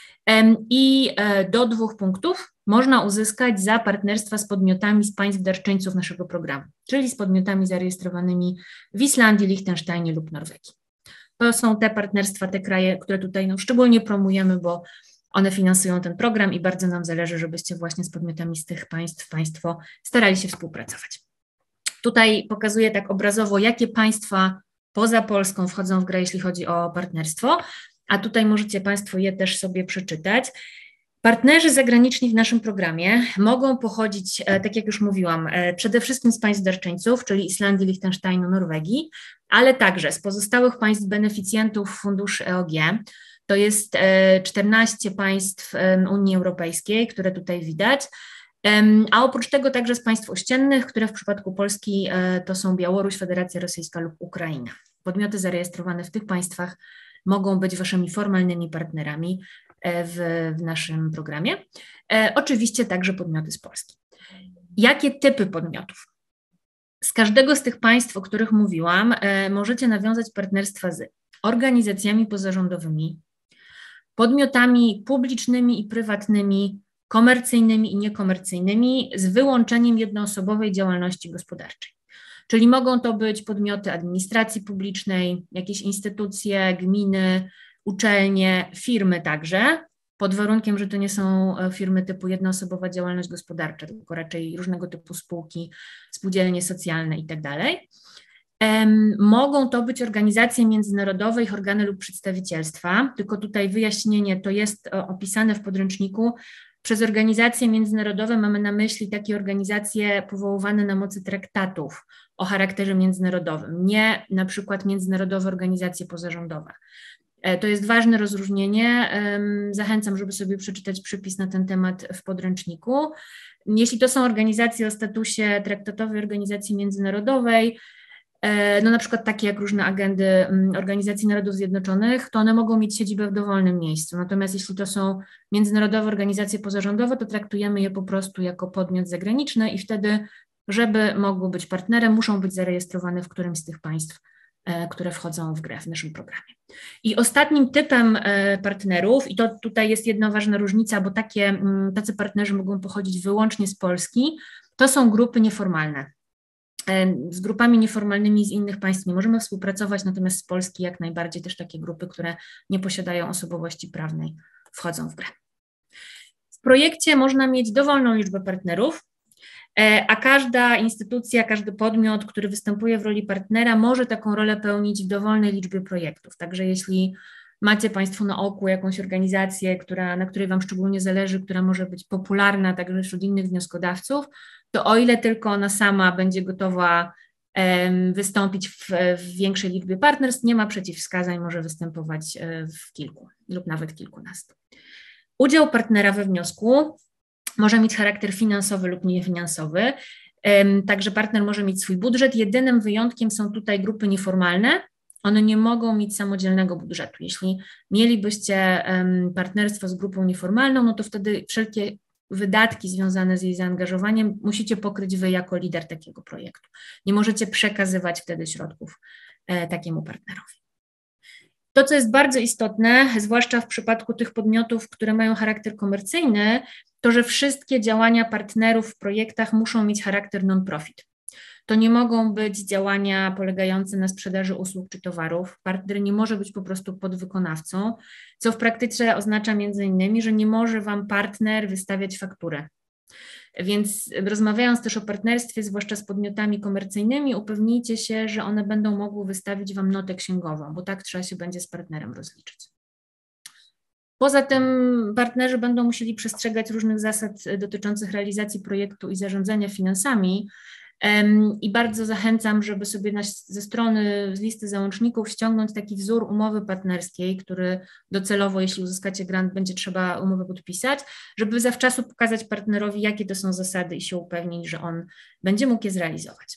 i do dwóch punktów można uzyskać za partnerstwa z podmiotami z państw darczyńców naszego programu, czyli z podmiotami zarejestrowanymi w Islandii, Liechtensteinie lub Norwegii. To są te partnerstwa, te kraje, które tutaj no, szczególnie promujemy, bo one finansują ten program i bardzo nam zależy, żebyście właśnie z podmiotami z tych państw Państwo starali się współpracować. Tutaj pokazuję tak obrazowo, jakie państwa poza Polską wchodzą w grę, jeśli chodzi o partnerstwo, a tutaj możecie Państwo je też sobie przeczytać. Partnerzy zagraniczni w naszym programie mogą pochodzić, tak jak już mówiłam, przede wszystkim z państw darczyńców, czyli Islandii, Liechtensteinu, Norwegii, ale także z pozostałych państw beneficjentów funduszy E O G. To jest czternaście państw Unii Europejskiej, które tutaj widać, a oprócz tego także z państw ościennych, które w przypadku Polski to są Białoruś, Federacja Rosyjska lub Ukraina. Podmioty zarejestrowane w tych państwach mogą być Waszymi formalnymi partnerami w, w naszym programie. Oczywiście także podmioty z Polski. Jakie typy podmiotów? Z każdego z tych państw, o których mówiłam, możecie nawiązać partnerstwa z organizacjami pozarządowymi, podmiotami publicznymi i prywatnymi, komercyjnymi i niekomercyjnymi, z wyłączeniem jednoosobowej działalności gospodarczej. Czyli mogą to być podmioty administracji publicznej, jakieś instytucje, gminy, uczelnie, firmy także, pod warunkiem, że to nie są firmy typu jednoosobowa działalność gospodarcza, tylko raczej różnego typu spółki, spółdzielnie socjalne i tak dalej. Mogą to być organizacje międzynarodowe, ich organy lub przedstawicielstwa, tylko tutaj wyjaśnienie, to jest opisane w podręczniku. Przez organizacje międzynarodowe mamy na myśli takie organizacje powoływane na mocy traktatów o charakterze międzynarodowym, nie na przykład międzynarodowe organizacje pozarządowe. To jest ważne rozróżnienie. Zachęcam, żeby sobie przeczytać przypis na ten temat w podręczniku. Jeśli to są organizacje o statusie traktatowej organizacji międzynarodowej, no na przykład takie jak różne agendy Organizacji Narodów Zjednoczonych, to one mogą mieć siedzibę w dowolnym miejscu. Natomiast jeśli to są międzynarodowe organizacje pozarządowe, to traktujemy je po prostu jako podmiot zagraniczny i wtedy, żeby mogły być partnerem, muszą być zarejestrowane w którymś z tych państw, które wchodzą w grę w naszym programie. I ostatnim typem partnerów, i to tutaj jest jedna ważna różnica, bo takie, tacy partnerzy mogą pochodzić wyłącznie z Polski, to są grupy nieformalne. Z grupami nieformalnymi z innych państw nie możemy współpracować, natomiast z Polski jak najbardziej też takie grupy, które nie posiadają osobowości prawnej, wchodzą w grę. W projekcie można mieć dowolną liczbę partnerów, a każda instytucja, każdy podmiot, który występuje w roli partnera, może taką rolę pełnić w dowolnej liczbie projektów. Także jeśli macie Państwo na oku jakąś organizację, która, na której Wam szczególnie zależy, która może być popularna także wśród innych wnioskodawców, to o ile tylko ona sama będzie gotowa um, wystąpić w, w większej liczbie partnerstw, nie ma przeciwwskazań, może występować w kilku lub nawet kilkunastu. Udział partnera we wniosku może mieć charakter finansowy lub niefinansowy, um, także partner może mieć swój budżet. Jedynym wyjątkiem są tutaj grupy nieformalne. One nie mogą mieć samodzielnego budżetu. Jeśli mielibyście um, partnerstwo z grupą nieformalną, no to wtedy wszelkie wydatki związane z jej zaangażowaniem musicie pokryć Wy jako lider takiego projektu. Nie możecie przekazywać wtedy środków e, takiemu partnerowi. To, co jest bardzo istotne, zwłaszcza w przypadku tych podmiotów, które mają charakter komercyjny, to, że wszystkie działania partnerów w projektach muszą mieć charakter non-profit. To nie mogą być działania polegające na sprzedaży usług czy towarów. Partner nie może być po prostu podwykonawcą, co w praktyce oznacza między innymi, że nie może Wam partner wystawiać faktury. Więc rozmawiając też o partnerstwie, zwłaszcza z podmiotami komercyjnymi, upewnijcie się, że one będą mogły wystawić Wam notę księgową, bo tak trzeba się będzie z partnerem rozliczyć. Poza tym partnerzy będą musieli przestrzegać różnych zasad dotyczących realizacji projektu i zarządzania finansami, i bardzo zachęcam, żeby sobie na, ze strony z listy załączników ściągnąć taki wzór umowy partnerskiej, który docelowo, jeśli uzyskacie grant, będzie trzeba umowę podpisać, żeby zawczasu pokazać partnerowi, jakie to są zasady i się upewnić, że on będzie mógł je zrealizować.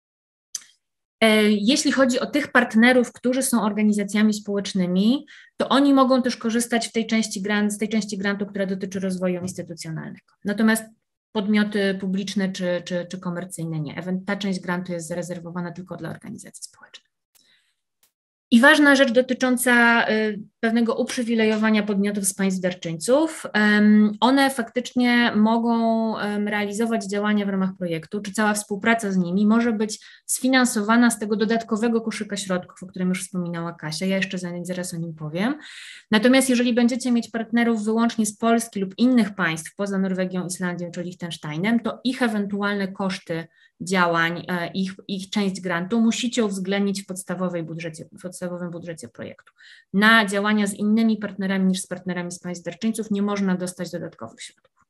Jeśli chodzi o tych partnerów, którzy są organizacjami społecznymi, to oni mogą też korzystać w tej części grant, z tej części grantu, która dotyczy rozwoju instytucjonalnego. Natomiast podmioty publiczne czy, czy, czy komercyjne nie. Ta część grantu jest zarezerwowana tylko dla organizacji społecznych. I ważna rzecz dotycząca pewnego uprzywilejowania podmiotów z państw darczyńców. One faktycznie mogą realizować działania w ramach projektu, czy cała współpraca z nimi może być sfinansowana z tego dodatkowego koszyka środków, o którym już wspominała Kasia. Ja jeszcze zaraz o nim powiem. Natomiast jeżeli będziecie mieć partnerów wyłącznie z Polski lub innych państw poza Norwegią, Islandią czy Liechtensteinem, to ich ewentualne koszty działań, ich, ich część grantu musicie uwzględnić w podstawowej budżecie, w podstawowym budżecie projektu. Na działania z innymi partnerami niż z partnerami z państw darczyńców nie można dostać dodatkowych środków.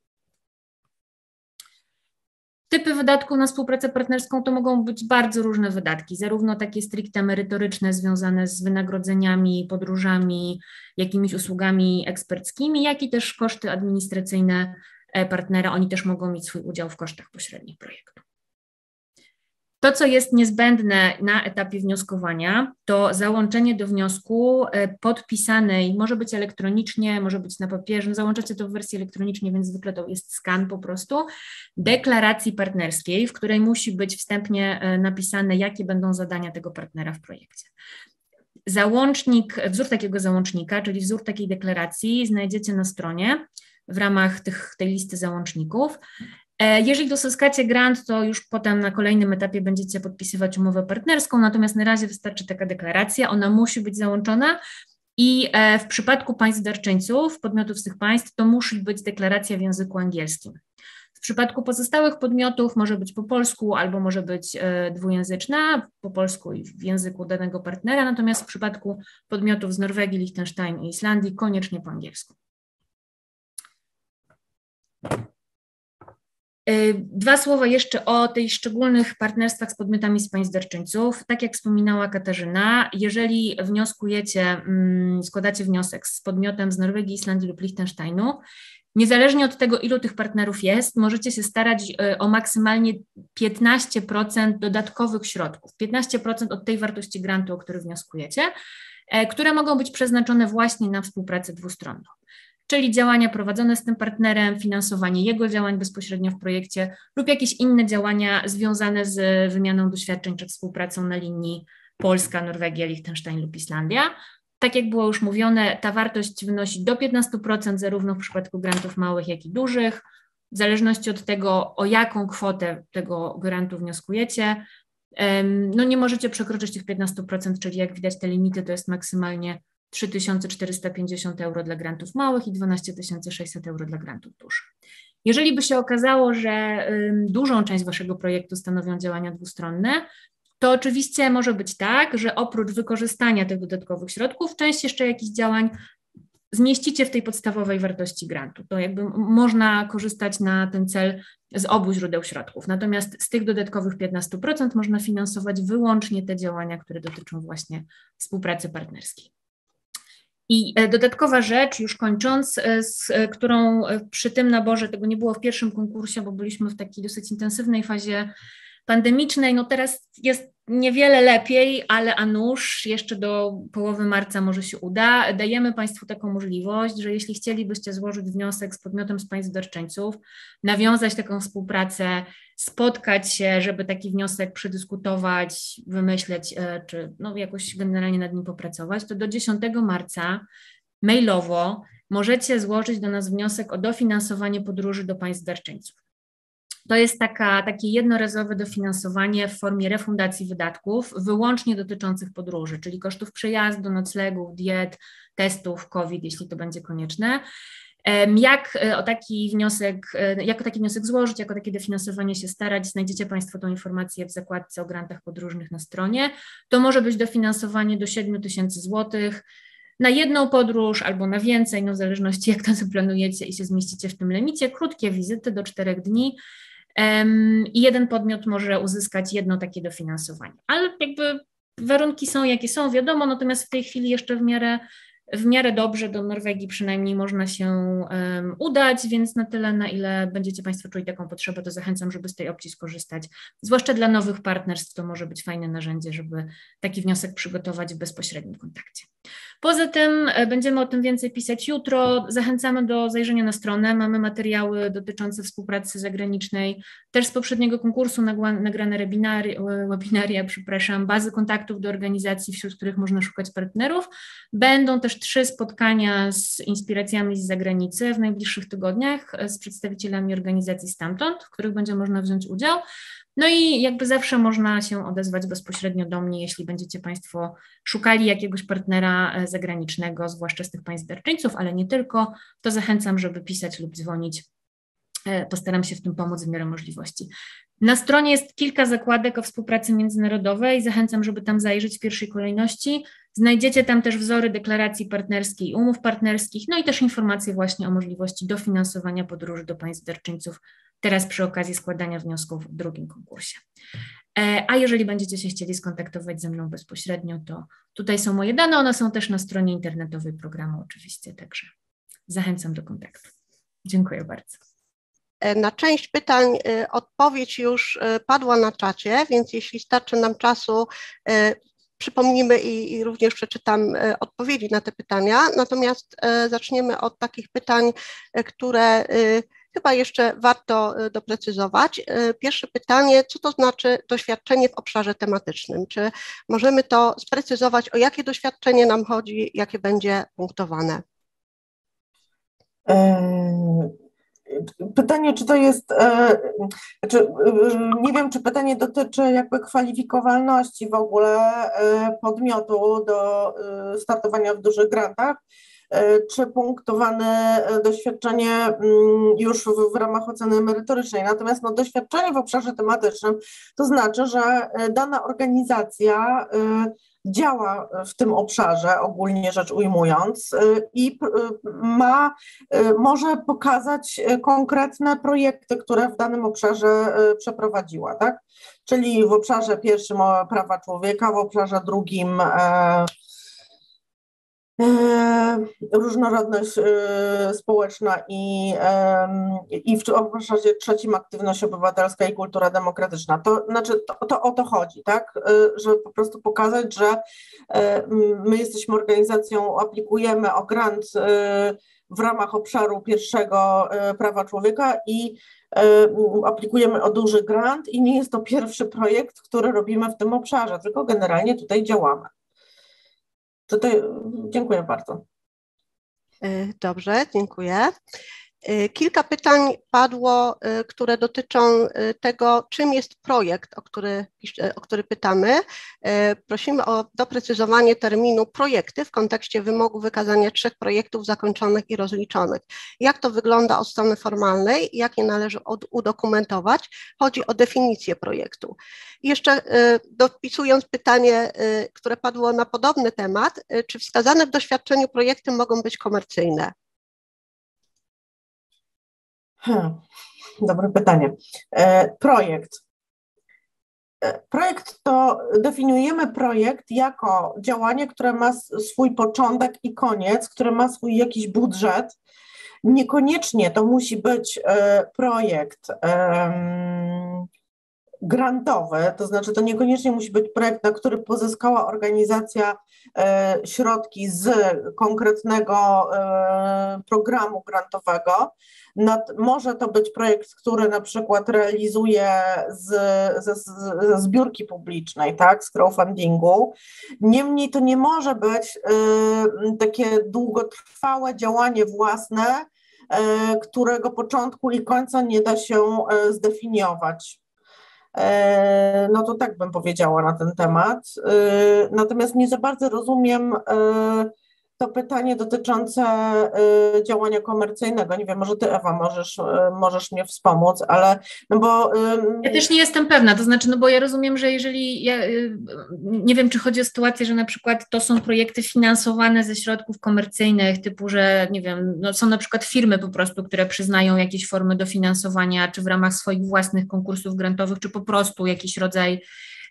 Typy wydatków na współpracę partnerską to mogą być bardzo różne wydatki, zarówno takie stricte merytoryczne związane z wynagrodzeniami, podróżami, jakimiś usługami eksperckimi, jak i też koszty administracyjne partnera. Oni też mogą mieć swój udział w kosztach pośrednich projektu. To, co jest niezbędne na etapie wnioskowania, to załączenie do wniosku podpisanej, może być elektronicznie, może być na papierze, załączacie to w wersji elektronicznej, więc zwykle to jest skan po prostu, deklaracji partnerskiej, w której musi być wstępnie napisane, jakie będą zadania tego partnera w projekcie. Załącznik, wzór takiego załącznika, czyli wzór takiej deklaracji znajdziecie na stronie w ramach tych, tej listy załączników. Jeżeli uzyskacie grant, to już potem na kolejnym etapie będziecie podpisywać umowę partnerską, natomiast na razie wystarczy taka deklaracja, ona musi być załączona i w przypadku państw darczyńców, podmiotów z tych państw, to musi być deklaracja w języku angielskim. W przypadku pozostałych podmiotów może być po polsku albo może być dwujęzyczna, po polsku i w języku danego partnera, natomiast w przypadku podmiotów z Norwegii, Liechtenstein i Islandii koniecznie po angielsku. Dwa słowa jeszcze o tych szczególnych partnerstwach z podmiotami z państw darczyńców. Tak jak wspominała Katarzyna, jeżeli wnioskujecie, składacie wniosek z podmiotem z Norwegii, Islandii lub Liechtensteinu, niezależnie od tego, ilu tych partnerów jest, możecie się starać o maksymalnie piętnaście procent dodatkowych środków, piętnaście procent od tej wartości grantu, o który wnioskujecie, które mogą być przeznaczone właśnie na współpracę dwustronną. Czyli działania prowadzone z tym partnerem, finansowanie jego działań bezpośrednio w projekcie lub jakieś inne działania związane z wymianą doświadczeń czy współpracą na linii Polska, Norwegia, Liechtenstein lub Islandia. Tak jak było już mówione, ta wartość wynosi do piętnastu procent zarówno w przypadku grantów małych, jak i dużych, w zależności od tego, o jaką kwotę tego grantu wnioskujecie. No nie możecie przekroczyć tych piętnastu procent, czyli jak widać te limity to jest maksymalnie trzy tysiące czterysta pięćdziesiąt euro dla grantów małych i dwanaście tysięcy sześćset euro dla grantów dużych. Jeżeli by się okazało, że dużą część waszego projektu stanowią działania dwustronne, to oczywiście może być tak, że oprócz wykorzystania tych dodatkowych środków, część jeszcze jakichś działań zmieścicie w tej podstawowej wartości grantu. To jakby można korzystać na ten cel z obu źródeł środków. Natomiast z tych dodatkowych piętnastu procent można finansować wyłącznie te działania, które dotyczą właśnie współpracy partnerskiej. I dodatkowa rzecz, już kończąc, z którą przy tym naborze, tego nie było w pierwszym konkursie, bo byliśmy w takiej dosyć intensywnej fazie pandemicznej, no teraz jest niewiele lepiej, ale a nuż jeszcze do połowy marca może się uda. Dajemy Państwu taką możliwość, że jeśli chcielibyście złożyć wniosek z podmiotem z państw darczyńców, nawiązać taką współpracę, spotkać się, żeby taki wniosek przedyskutować, wymyśleć, czy no jakoś generalnie nad nim popracować, to do dziesiątego marca mailowo możecie złożyć do nas wniosek o dofinansowanie podróży do państw darczyńców. To jest taka, takie jednorazowe dofinansowanie w formie refundacji wydatków wyłącznie dotyczących podróży, czyli kosztów przejazdu, noclegów, diet, testów COVID, jeśli to będzie konieczne. Jak o taki wniosek, jak o taki wniosek złożyć, jak o takie dofinansowanie się starać, znajdziecie Państwo tą informację w zakładce o grantach podróżnych na stronie. To może być dofinansowanie do siedmiu tysięcy złotych na jedną podróż albo na więcej, no w zależności jak to zaplanujecie i się zmieścicie w tym limicie. Krótkie wizyty do czterech dni. I jeden podmiot może uzyskać jedno takie dofinansowanie. Ale jakby warunki są jakie są, wiadomo, natomiast w tej chwili jeszcze w miarę, w miarę dobrze do Norwegii przynajmniej można się um, udać, więc na tyle, na ile będziecie Państwo czuli taką potrzebę, to zachęcam, żeby z tej opcji skorzystać. Zwłaszcza dla nowych partnerstw to może być fajne narzędzie, żeby taki wniosek przygotować w bezpośrednim kontakcie. Poza tym będziemy o tym więcej pisać jutro. Zachęcamy do zajrzenia na stronę. Mamy materiały dotyczące współpracy zagranicznej, też z poprzedniego konkursu nagrane webinaria, webinaria, przepraszam, bazy kontaktów do organizacji, wśród których można szukać partnerów. Będą też trzy spotkania z inspiracjami z zagranicy w najbliższych tygodniach z przedstawicielami organizacji stamtąd, w których będzie można wziąć udział. No i jakby zawsze można się odezwać bezpośrednio do mnie, jeśli będziecie Państwo szukali jakiegoś partnera zagranicznego, zwłaszcza z tych państw darczyńców, ale nie tylko, to zachęcam, żeby pisać lub dzwonić. Postaram się w tym pomóc w miarę możliwości. Na stronie jest kilka zakładek o współpracy międzynarodowej. Zachęcam, żeby tam zajrzeć w pierwszej kolejności. Znajdziecie tam też wzory deklaracji partnerskiej i umów partnerskich, no i też informacje właśnie o możliwości dofinansowania podróży do państw darczyńców, teraz przy okazji składania wniosków w drugim konkursie. A jeżeli będziecie się chcieli skontaktować ze mną bezpośrednio, to tutaj są moje dane, one są też na stronie internetowej programu oczywiście, także zachęcam do kontaktu. Dziękuję bardzo. Na część pytań odpowiedź już padła na czacie, więc jeśli starczy nam czasu, przypomnimy i, i również przeczytam odpowiedzi na te pytania. Natomiast zaczniemy od takich pytań, które chyba jeszcze warto doprecyzować. Pierwsze pytanie, co to znaczy doświadczenie w obszarze tematycznym? Czy możemy to sprecyzować, o jakie doświadczenie nam chodzi, jakie będzie punktowane? Pytanie, czy to jest, znaczy, nie wiem, czy pytanie dotyczy jakby kwalifikowalności w ogóle podmiotu do startowania w dużych grantach, czy punktowane doświadczenie już w, w ramach oceny merytorycznej. Natomiast no, doświadczenie w obszarze tematycznym to znaczy, że dana organizacja działa w tym obszarze, ogólnie rzecz ujmując, i ma, może pokazać konkretne projekty, które w danym obszarze przeprowadziła, tak? Czyli w obszarze pierwszym prawa człowieka, w obszarze drugim różnorodność społeczna i, i w obszarze trzecim aktywność obywatelska i kultura demokratyczna. To znaczy, to, to o to chodzi, tak? Żeby po prostu pokazać, że my jesteśmy organizacją, aplikujemy o grant w ramach obszaru pierwszego prawa człowieka i aplikujemy o duży grant i nie jest to pierwszy projekt, który robimy w tym obszarze, tylko generalnie tutaj działamy. Tutaj dziękuję bardzo. Dobrze, dziękuję. Kilka pytań padło, które dotyczą tego, czym jest projekt, o który, o który pytamy. Prosimy o doprecyzowanie terminu projekty w kontekście wymogu wykazania trzech projektów zakończonych i rozliczonych. Jak to wygląda od strony formalnej, jak je należy od, udokumentować? Chodzi o definicję projektu. I jeszcze dopisując pytanie, które padło na podobny temat, czy wskazane w doświadczeniu projekty mogą być komercyjne? Hmm, dobre pytanie. E, projekt. E, projekt to definiujemy projekt jako działanie, które ma swój początek i koniec, które ma swój jakiś budżet. Niekoniecznie to musi być e, projekt e, grantowy, to znaczy to niekoniecznie musi być projekt, na który pozyskała organizacja e, środki z konkretnego e, programu grantowego. Nad, może to być projekt, który na przykład realizuje z, ze, ze zbiórki publicznej, tak, z crowdfundingu. Niemniej to nie może być e, takie długotrwałe działanie własne, e, którego początku i końca nie da się e, zdefiniować. No to tak bym powiedziała na ten temat. Natomiast nie za bardzo rozumiem to pytanie dotyczące działania komercyjnego. Nie wiem, może ty, Ewa, możesz, możesz mnie wspomóc, ale no bo... Ja też nie jestem pewna, to znaczy, no bo ja rozumiem, że jeżeli, ja nie wiem, czy chodzi o sytuację, że na przykład to są projekty finansowane ze środków komercyjnych, typu, że nie wiem, no są na przykład firmy po prostu, które przyznają jakieś formy dofinansowania, czy w ramach swoich własnych konkursów grantowych, czy po prostu jakiś rodzaj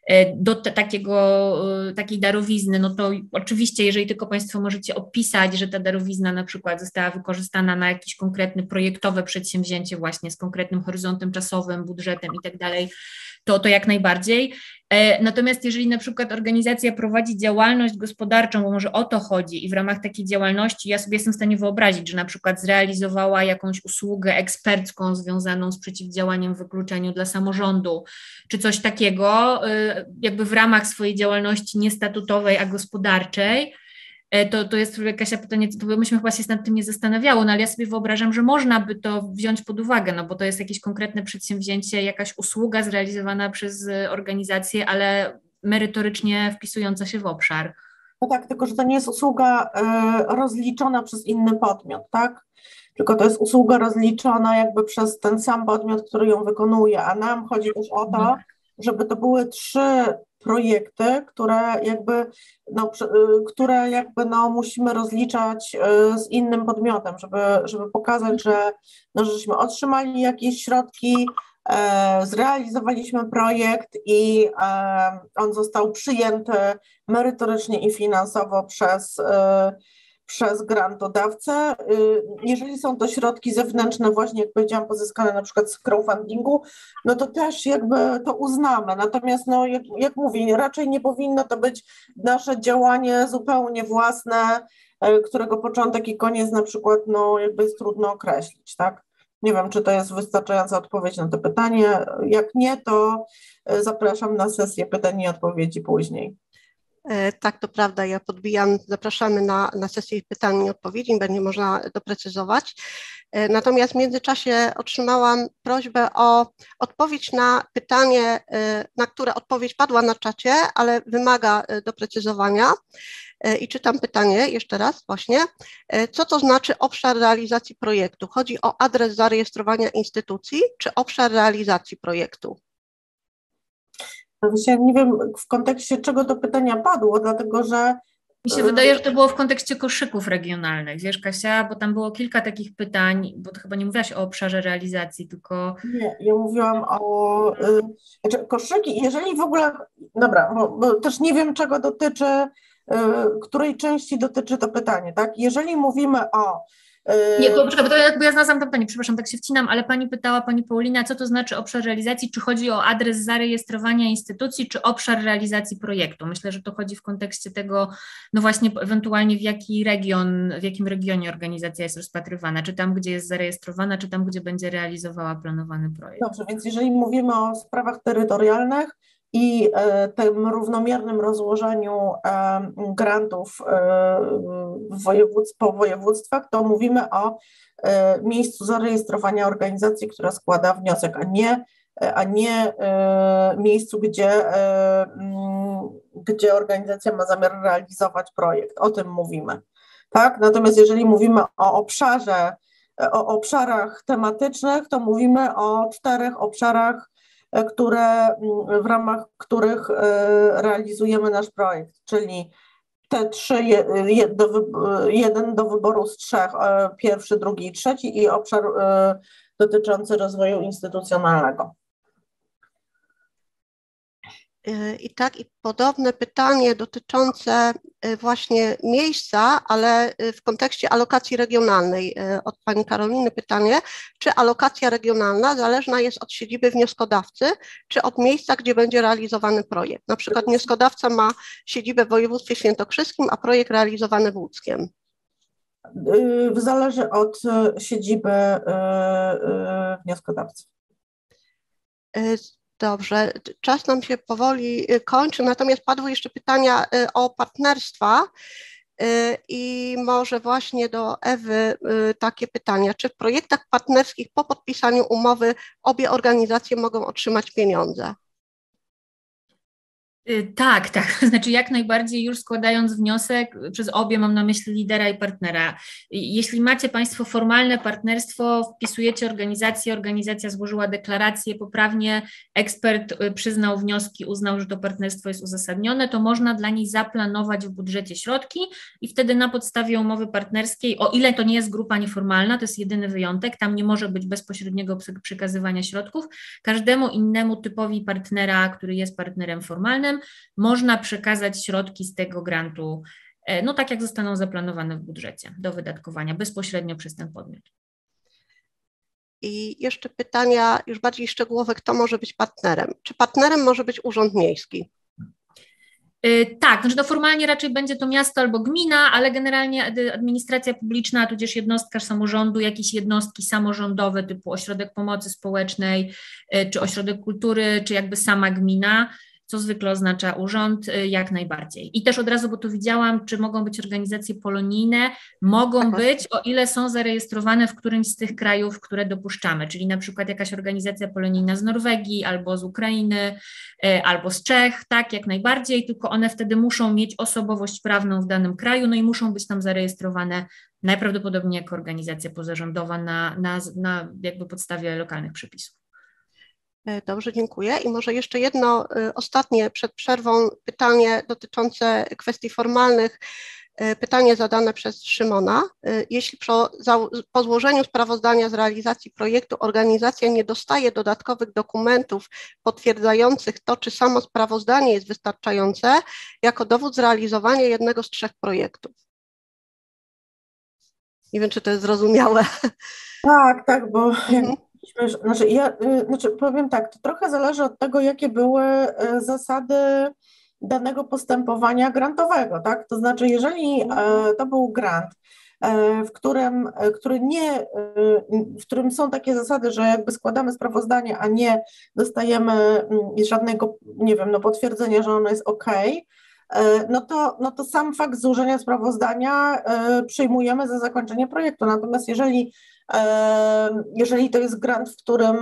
do te, takiego, takiej darowizny, no to oczywiście, jeżeli tylko Państwo możecie opisać, że ta darowizna na przykład została wykorzystana na jakieś konkretne projektowe przedsięwzięcie właśnie z konkretnym horyzontem czasowym, budżetem i tak dalej, to, to jak najbardziej. Natomiast jeżeli na przykład organizacja prowadzi działalność gospodarczą, bo może o to chodzi i w ramach takiej działalności ja sobie jestem w stanie wyobrazić, że na przykład zrealizowała jakąś usługę ekspercką związaną z przeciwdziałaniem wykluczeniu dla samorządu, czy coś takiego, jakby w ramach swojej działalności niestatutowej, a gospodarczej, to, to jest, Kasia, pytanie, to myśmy chyba się nad tym nie zastanawiało, no ale ja sobie wyobrażam, że można by to wziąć pod uwagę, no bo to jest jakieś konkretne przedsięwzięcie, jakaś usługa zrealizowana przez organizację, ale merytorycznie wpisująca się w obszar. No tak, tylko że to nie jest usługa y, rozliczona przez inny podmiot, tak? Tylko to jest usługa rozliczona jakby przez ten sam podmiot, który ją wykonuje, a nam chodzi też o to, żeby to były trzy projekty, które jakby, no, które jakby no, musimy rozliczać z innym podmiotem, żeby, żeby pokazać, że no, żeśmy otrzymali jakieś środki, e, zrealizowaliśmy projekt i e, on został przyjęty merytorycznie i finansowo przez e, przez grantodawcę. Jeżeli są to środki zewnętrzne, właśnie jak powiedziałam, pozyskane na przykład z crowdfundingu, no to też jakby to uznamy. Natomiast no, jak, jak mówię, raczej nie powinno to być nasze działanie zupełnie własne, którego początek i koniec na przykład no, jakby jest trudno określić, tak? Nie wiem, czy to jest wystarczająca odpowiedź na to pytanie. Jak nie, to zapraszam na sesję pytań i odpowiedzi później. Tak, to prawda, ja podbijam, zapraszamy na, na sesję pytań i odpowiedzi, będzie można doprecyzować. Natomiast w międzyczasie otrzymałam prośbę o odpowiedź na pytanie, na które odpowiedź padła na czacie, ale wymaga doprecyzowania. I czytam pytanie jeszcze raz właśnie. Co to znaczy obszar realizacji projektu? Chodzi o adres zarejestrowania instytucji czy obszar realizacji projektu? Właśnie nie wiem, w kontekście czego to pytania padło, dlatego że... Mi się wydaje, że to było w kontekście koszyków regionalnych, wiesz Kasia, bo tam było kilka takich pytań, bo to chyba nie mówiłaś o obszarze realizacji, tylko... Nie, ja mówiłam o... Y, znaczy koszyki, jeżeli w ogóle... Dobra, bo, bo też nie wiem, czego dotyczy, y, której części dotyczy to pytanie, tak? Jeżeli mówimy o... Nie, to, bo to jakby ja znalazłam to pytanie, przepraszam, tak się wcinam, ale pani pytała, pani Paulina, co to znaczy obszar realizacji, czy chodzi o adres zarejestrowania instytucji, czy obszar realizacji projektu? Myślę, że to chodzi w kontekście tego, no właśnie ewentualnie w jaki region, w jakim regionie organizacja jest rozpatrywana, czy tam, gdzie jest zarejestrowana, czy tam, gdzie będzie realizowała planowany projekt. Dobrze, więc jeżeli mówimy o sprawach terytorialnych i tym równomiernym rozłożeniu grantów w województw, po województwach, to mówimy o miejscu zarejestrowania organizacji, która składa wniosek, a nie, a nie miejscu, gdzie, gdzie organizacja ma zamiar realizować projekt. O tym mówimy. Tak? Natomiast jeżeli mówimy o obszarze, o obszarach tematycznych, to mówimy o czterech obszarach, które, w ramach których realizujemy nasz projekt, czyli te trzy, jeden do wyboru z trzech, pierwszy, drugi i trzeci i obszar dotyczący rozwoju instytucjonalnego. I tak, i podobne pytanie dotyczące właśnie miejsca, ale w kontekście alokacji regionalnej. Od pani Karoliny pytanie, czy alokacja regionalna zależna jest od siedziby wnioskodawcy, czy od miejsca, gdzie będzie realizowany projekt? Na przykład wnioskodawca ma siedzibę w województwie świętokrzyskim, a projekt realizowany w łódzkiem. Zależy od siedziby wnioskodawcy. Dobrze, czas nam się powoli kończy, natomiast padły jeszcze pytania o partnerstwa i może właśnie do Ewy takie pytania. Czy w projektach partnerskich po podpisaniu umowy obie organizacje mogą otrzymać pieniądze? Tak, tak, znaczy jak najbardziej już składając wniosek, przez obie mam na myśli lidera i partnera. Jeśli macie Państwo formalne partnerstwo, wpisujecie organizację, organizacja złożyła deklarację poprawnie, ekspert przyznał wnioski, uznał, że to partnerstwo jest uzasadnione, to można dla niej zaplanować w budżecie środki i wtedy na podstawie umowy partnerskiej, o ile to nie jest grupa nieformalna, to jest jedyny wyjątek, tam nie może być bezpośredniego przekazywania środków, każdemu innemu typowi partnera, który jest partnerem formalnym, można przekazać środki z tego grantu, no tak jak zostaną zaplanowane w budżecie do wydatkowania bezpośrednio przez ten podmiot. I jeszcze pytania już bardziej szczegółowe, kto może być partnerem? Czy partnerem może być Urząd Miejski? Tak, znaczy to formalnie raczej będzie to miasto albo gmina, ale generalnie administracja publiczna, tudzież jednostka samorządu, jakieś jednostki samorządowe typu ośrodek pomocy społecznej, czy ośrodek kultury, czy jakby sama gmina, co zwykle oznacza urząd, jak najbardziej. I też od razu, bo tu widziałam, czy mogą być organizacje polonijne, mogą Aha. być, o ile są zarejestrowane w którymś z tych krajów, które dopuszczamy, czyli na przykład jakaś organizacja polonijna z Norwegii, albo z Ukrainy, albo z Czech, tak, jak najbardziej, tylko one wtedy muszą mieć osobowość prawną w danym kraju, no i muszą być tam zarejestrowane najprawdopodobniej jako organizacja pozarządowa na, na, na jakby podstawie lokalnych przepisów. Dobrze, dziękuję. I może jeszcze jedno ostatnie przed przerwą pytanie dotyczące kwestii formalnych. Pytanie zadane przez Szymona. Jeśli po, po złożeniu sprawozdania z realizacji projektu organizacja nie dostaje dodatkowych dokumentów potwierdzających to, czy samo sprawozdanie jest wystarczające jako dowód zrealizowania jednego z trzech projektów. Nie wiem, czy to jest zrozumiałe. Tak, tak, bo... Mhm. Znaczy, ja, znaczy powiem tak, to trochę zależy od tego, jakie były zasady danego postępowania grantowego, tak? To znaczy, jeżeli to był grant, w którym, który nie, w którym są takie zasady, że jakby składamy sprawozdanie, a nie dostajemy żadnego, nie wiem, no potwierdzenia, że ono jest ok, no to, no to sam fakt złożenia sprawozdania przyjmujemy za zakończenie projektu. Natomiast jeżeli, jeżeli to jest grant, w którym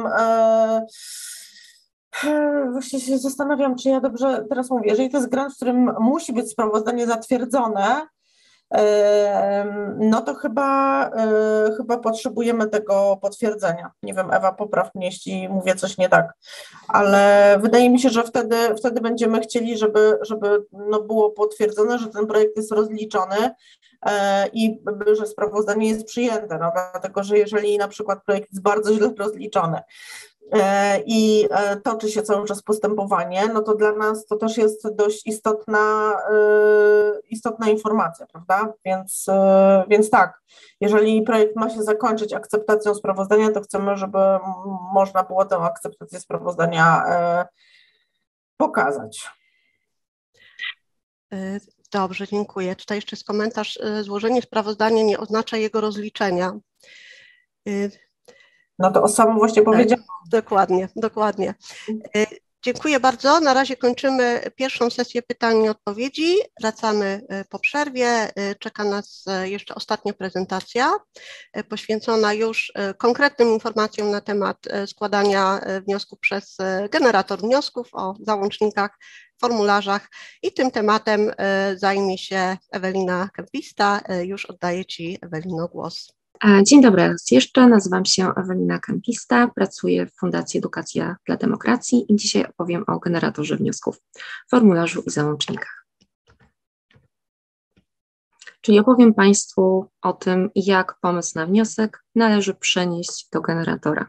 właśnie się zastanawiam, czy ja dobrze teraz mówię, jeżeli to jest grant, w którym musi być sprawozdanie zatwierdzone, no to chyba, chyba potrzebujemy tego potwierdzenia. Nie wiem, Ewa, popraw mnie, jeśli mówię coś nie tak, ale wydaje mi się, że wtedy, wtedy będziemy chcieli, żeby, żeby no było potwierdzone, że ten projekt jest rozliczony i że sprawozdanie jest przyjęte, no, dlatego że jeżeli na przykład projekt jest bardzo źle rozliczony i toczy się cały czas postępowanie, no to dla nas to też jest dość istotna, istotna informacja, prawda? Więc, więc tak, jeżeli projekt ma się zakończyć akceptacją sprawozdania, to chcemy, żeby można było tę akceptację sprawozdania pokazać. Dobrze, dziękuję. Tutaj jeszcze jest komentarz. Złożenie sprawozdania nie oznacza jego rozliczenia. No to o samo właśnie powiedziałam. Tak, dokładnie, dokładnie. Dziękuję bardzo. Na razie kończymy pierwszą sesję pytań i odpowiedzi. Wracamy po przerwie. Czeka nas jeszcze ostatnia prezentacja poświęcona już konkretnym informacjom na temat składania wniosków przez generator wniosków o załącznikach, formularzach i tym tematem zajmie się Ewelina Kempista. Już oddaję Ci, Ewelino, głos. Dzień dobry raz jeszcze, nazywam się Ewelina Kempista, pracuję w Fundacji Edukacja dla Demokracji i dzisiaj opowiem o generatorze wniosków, formularzu i załącznikach. Czyli opowiem Państwu o tym, jak pomysł na wniosek należy przenieść do generatora.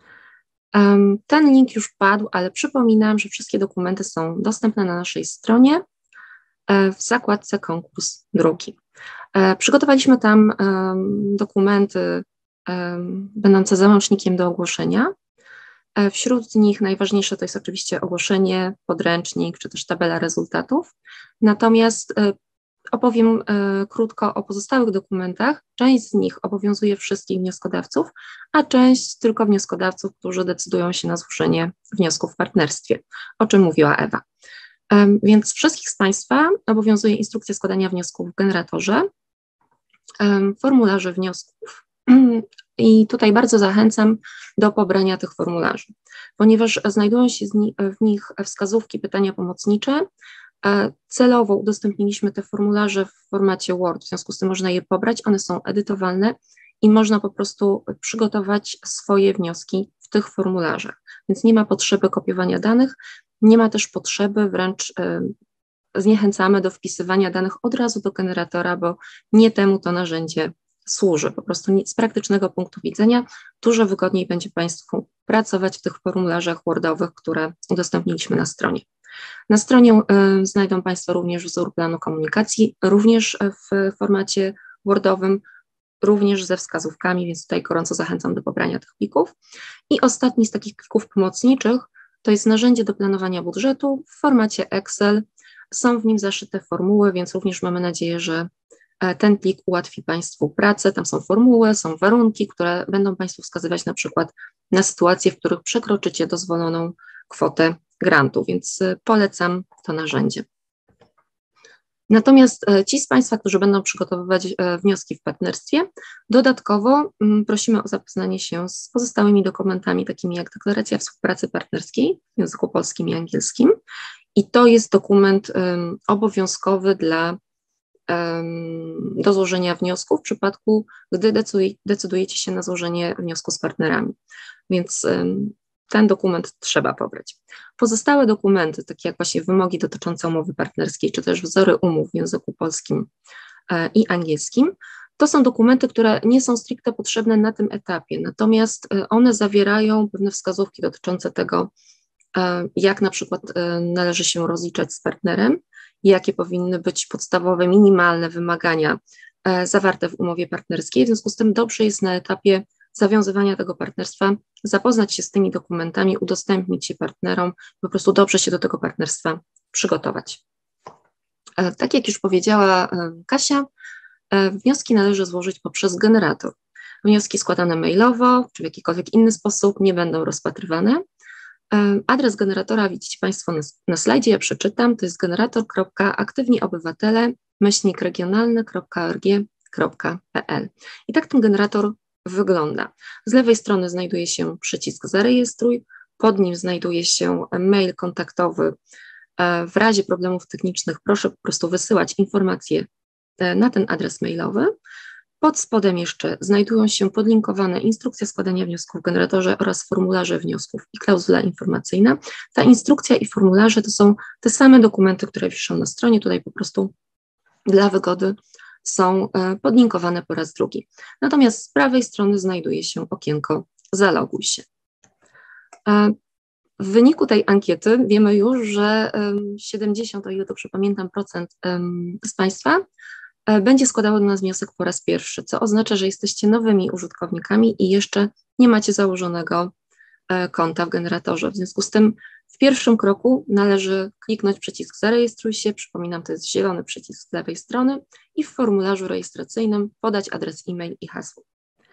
Ten link już padł, ale przypominam, że wszystkie dokumenty są dostępne na naszej stronie w zakładce konkurs druki. Przygotowaliśmy tam um, dokumenty um, będące załącznikiem do ogłoszenia. Wśród nich najważniejsze to jest oczywiście ogłoszenie, podręcznik czy też tabela rezultatów. Natomiast e, opowiem e, krótko o pozostałych dokumentach. Część z nich obowiązuje wszystkich wnioskodawców, a część tylko wnioskodawców, którzy decydują się na złożenie wniosku w partnerstwie, o czym mówiła Ewa. Więc wszystkich z Państwa obowiązuje instrukcja składania wniosków w generatorze, formularze wniosków i tutaj bardzo zachęcam do pobrania tych formularzy, ponieważ znajdują się w nich wskazówki, pytania pomocnicze. Celowo udostępniliśmy te formularze w formacie Word, w związku z tym można je pobrać, one są edytowalne i można po prostu przygotować swoje wnioski w tych formularzach, więc nie ma potrzeby kopiowania danych. Nie ma też potrzeby, wręcz y, zniechęcamy do wpisywania danych od razu do generatora, bo nie temu to narzędzie służy. Po prostu nie, z praktycznego punktu widzenia dużo wygodniej będzie Państwu pracować w tych formularzach wordowych, które udostępniliśmy na stronie. Na stronie y, znajdą Państwo również wzór planu komunikacji, również w formacie wordowym, również ze wskazówkami, więc tutaj gorąco zachęcam do pobrania tych plików. I ostatni z takich plików pomocniczych to jest narzędzie do planowania budżetu w formacie Excel. Są w nim zaszyte formuły, więc również mamy nadzieję, że ten plik ułatwi Państwu pracę. Tam są formuły, są warunki, które będą Państwu wskazywać na przykład na sytuacje, w których przekroczycie dozwoloną kwotę grantu, więc polecam to narzędzie. Natomiast ci z Państwa, którzy będą przygotowywać wnioski w partnerstwie, dodatkowo prosimy o zapoznanie się z pozostałymi dokumentami, takimi jak deklaracja współpracy partnerskiej w języku polskim i angielskim. I to jest dokument um, obowiązkowy dla, um, do złożenia wniosku w przypadku, gdy decyduje, decydujecie się na złożenie wniosku z partnerami. Więc um, ten dokument trzeba pobrać. Pozostałe dokumenty, takie jak właśnie wymogi dotyczące umowy partnerskiej, czy też wzory umów w języku polskim e, i angielskim, to są dokumenty, które nie są stricte potrzebne na tym etapie, natomiast e, one zawierają pewne wskazówki dotyczące tego, e, jak na przykład e, należy się rozliczać z partnerem, jakie powinny być podstawowe, minimalne wymagania e, zawarte w umowie partnerskiej. W związku z tym dobrze jest na etapie zawiązywania tego partnerstwa zapoznać się z tymi dokumentami, udostępnić je partnerom, po prostu dobrze się do tego partnerstwa przygotować. Tak jak już powiedziała Kasia, wnioski należy złożyć poprzez generator. Wnioski składane mailowo czy w jakikolwiek inny sposób nie będą rozpatrywane. Adres generatora widzicie Państwo na, na slajdzie, ja przeczytam, to jest generator kropka aktywni obywatele myślnik regionalny kropka org kropka p l. I tak ten generator wygląda. Z lewej strony znajduje się przycisk zarejestruj, pod nim znajduje się mail kontaktowy. W razie problemów technicznych proszę po prostu wysyłać informacje na ten adres mailowy. Pod spodem jeszcze znajdują się podlinkowane instrukcja składania wniosków w generatorze oraz formularze wniosków i klauzula informacyjna. Ta instrukcja i formularze to są te same dokumenty, które wiszą na stronie, tutaj po prostu dla wygody są podlinkowane po raz drugi. Natomiast z prawej strony znajduje się okienko zaloguj się. W wyniku tej ankiety wiemy już, że siedemdziesiąt, o ile dobrze pamiętam, procent z Państwa będzie składało do nas wniosek po raz pierwszy, co oznacza, że jesteście nowymi użytkownikami i jeszcze nie macie założonego konta w generatorze. W związku z tym w pierwszym kroku należy kliknąć przycisk zarejestruj się, przypominam, to jest zielony przycisk z lewej strony i w formularzu rejestracyjnym podać adres e-mail i hasło.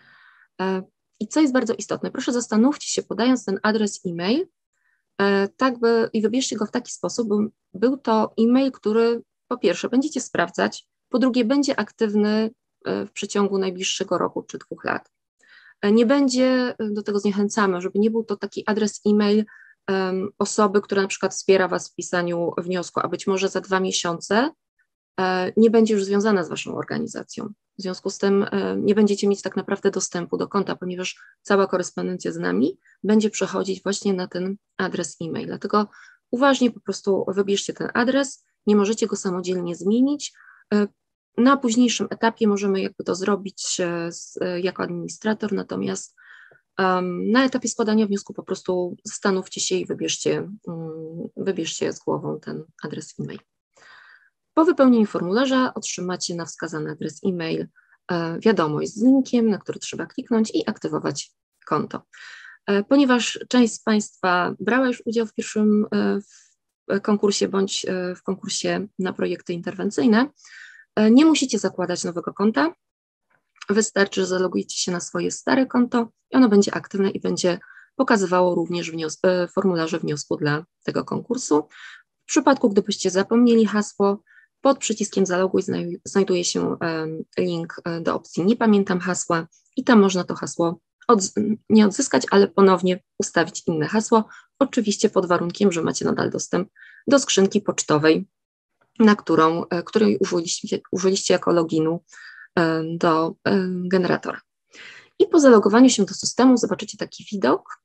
I co jest bardzo istotne, proszę zastanówcie się, podając ten adres e-mail, tak by, i wybierzcie go w taki sposób, by był to e-mail, który po pierwsze będziecie sprawdzać, po drugie będzie aktywny w przeciągu najbliższego roku czy dwóch lat. Nie będzie, do tego zniechęcamy, żeby nie był to taki adres e-mail um, osoby, która na przykład wspiera Was w pisaniu wniosku, a być może za dwa miesiące e, nie będzie już związana z Waszą organizacją. W związku z tym e, nie będziecie mieć tak naprawdę dostępu do konta, ponieważ cała korespondencja z nami będzie przechodzić właśnie na ten adres e-mail. Dlatego uważnie po prostu wybierzcie ten adres, nie możecie go samodzielnie zmienić. E, Na późniejszym etapie możemy jakby to zrobić z, jako administrator, natomiast um, na etapie składania wniosku po prostu zastanówcie się i wybierzcie, um, wybierzcie z głową ten adres e-mail. Po wypełnieniu formularza otrzymacie na wskazany adres e-mail e, wiadomość z linkiem, na który trzeba kliknąć i aktywować konto. E, ponieważ część z Państwa brała już udział w pierwszym e, w konkursie bądź e, w konkursie na projekty interwencyjne, nie musicie zakładać nowego konta, wystarczy, że zalogujecie się na swoje stare konto i ono będzie aktywne i będzie pokazywało również wnios formularze wniosku dla tego konkursu. W przypadku, gdybyście zapomnieli hasło, pod przyciskiem zaloguj znajduje się link do opcji nie pamiętam hasła i tam można to hasło odz nie odzyskać, ale ponownie ustawić inne hasło, oczywiście pod warunkiem, że macie nadal dostęp do skrzynki pocztowej, na którą, której użyliście, użyliście jako loginu do generatora. I po zalogowaniu się do systemu zobaczycie taki widok.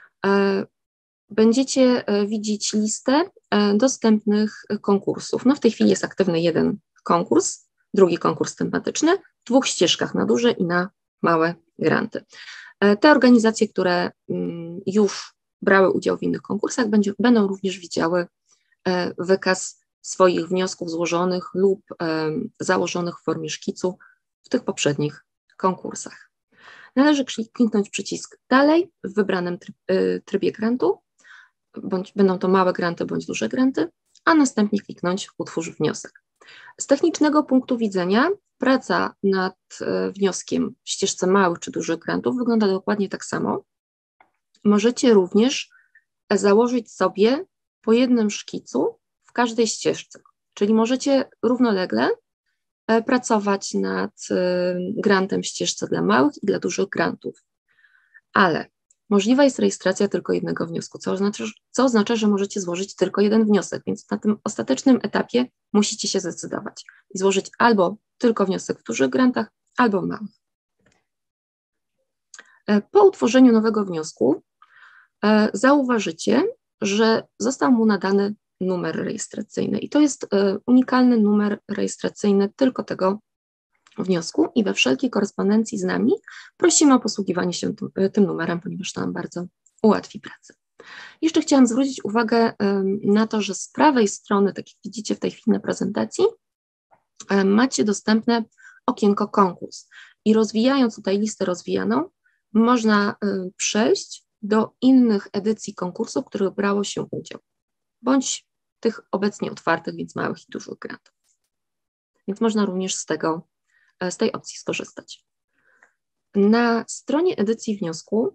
Będziecie widzieć listę dostępnych konkursów. No w tej chwili jest aktywny jeden konkurs, drugi konkurs tematyczny, w dwóch ścieżkach, na duże i na małe granty. Te organizacje, które już brały udział w innych konkursach, będzie, będą również widziały wykaz swoich wniosków złożonych lub um, założonych w formie szkicu w tych poprzednich konkursach. Należy kliknąć przycisk dalej w wybranym tryb, y, trybie grantu, bądź będą to małe granty bądź duże granty, a następnie kliknąć utwórz wniosek. Z technicznego punktu widzenia praca nad y, wnioskiem w ścieżce małych czy dużych grantów wygląda dokładnie tak samo. Możecie również założyć sobie po jednym szkicu w każdej ścieżce, czyli możecie równolegle pracować nad grantem w ścieżce dla małych i dla dużych grantów, ale możliwa jest rejestracja tylko jednego wniosku, co oznacza, co oznacza, że możecie złożyć tylko jeden wniosek, więc na tym ostatecznym etapie musicie się zdecydować i złożyć albo tylko wniosek w dużych grantach, albo w małych. Po utworzeniu nowego wniosku zauważycie, że został mu nadany numer rejestracyjny i to jest unikalny numer rejestracyjny tylko tego wniosku i we wszelkiej korespondencji z nami prosimy o posługiwanie się tym, tym numerem, ponieważ to nam bardzo ułatwi pracę. Jeszcze chciałam zwrócić uwagę na to, że z prawej strony, tak jak widzicie w tej chwili na prezentacji, macie dostępne okienko konkurs i rozwijając tutaj listę rozwijaną, można przejść do innych edycji konkursów, w których brało się udział, bądź tych obecnie otwartych, więc małych i dużych grantów. Więc można również z, tego, z tej opcji skorzystać. Na stronie edycji wniosku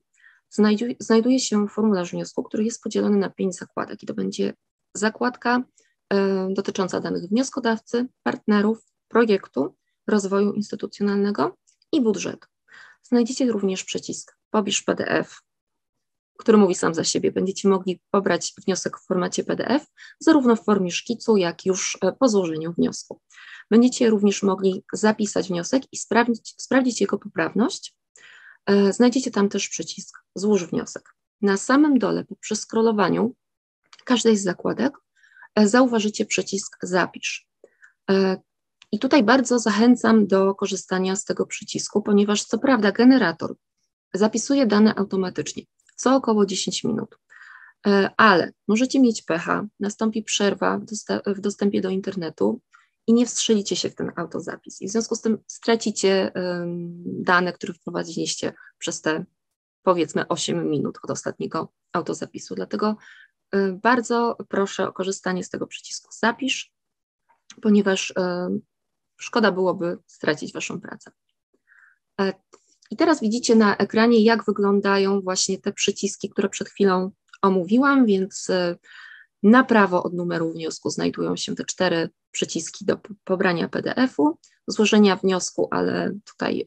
znajduje, znajduje się formularz wniosku, który jest podzielony na pięć zakładek i to będzie zakładka y, dotycząca danych wnioskodawcy, partnerów, projektu, rozwoju instytucjonalnego i budżetu. Znajdziecie również przycisk Pobierz P D F, który mówi sam za siebie. Będziecie mogli pobrać wniosek w formacie P D F, zarówno w formie szkicu, jak już po złożeniu wniosku. Będziecie również mogli zapisać wniosek i sprawdzić, sprawdzić jego poprawność. Znajdziecie tam też przycisk Złóż wniosek. Na samym dole, po przeskrolowaniu każdej z zakładek, zauważycie przycisk Zapisz. I tutaj bardzo zachęcam do korzystania z tego przycisku, ponieważ co prawda generator zapisuje dane automatycznie, co około dziesięć minut, ale możecie mieć pecha, nastąpi przerwa w, w dostępie do internetu i nie wstrzelicie się w ten autozapis. I w związku z tym stracicie um, dane, które wprowadziliście przez te powiedzmy osiem minut od ostatniego autozapisu. Dlatego um, bardzo proszę o korzystanie z tego przycisku Zapisz, ponieważ um, szkoda byłoby stracić Waszą pracę. E, I teraz widzicie na ekranie, jak wyglądają właśnie te przyciski, które przed chwilą omówiłam, więc na prawo od numeru wniosku znajdują się te cztery przyciski do pobrania P D F-u, złożenia wniosku, ale tutaj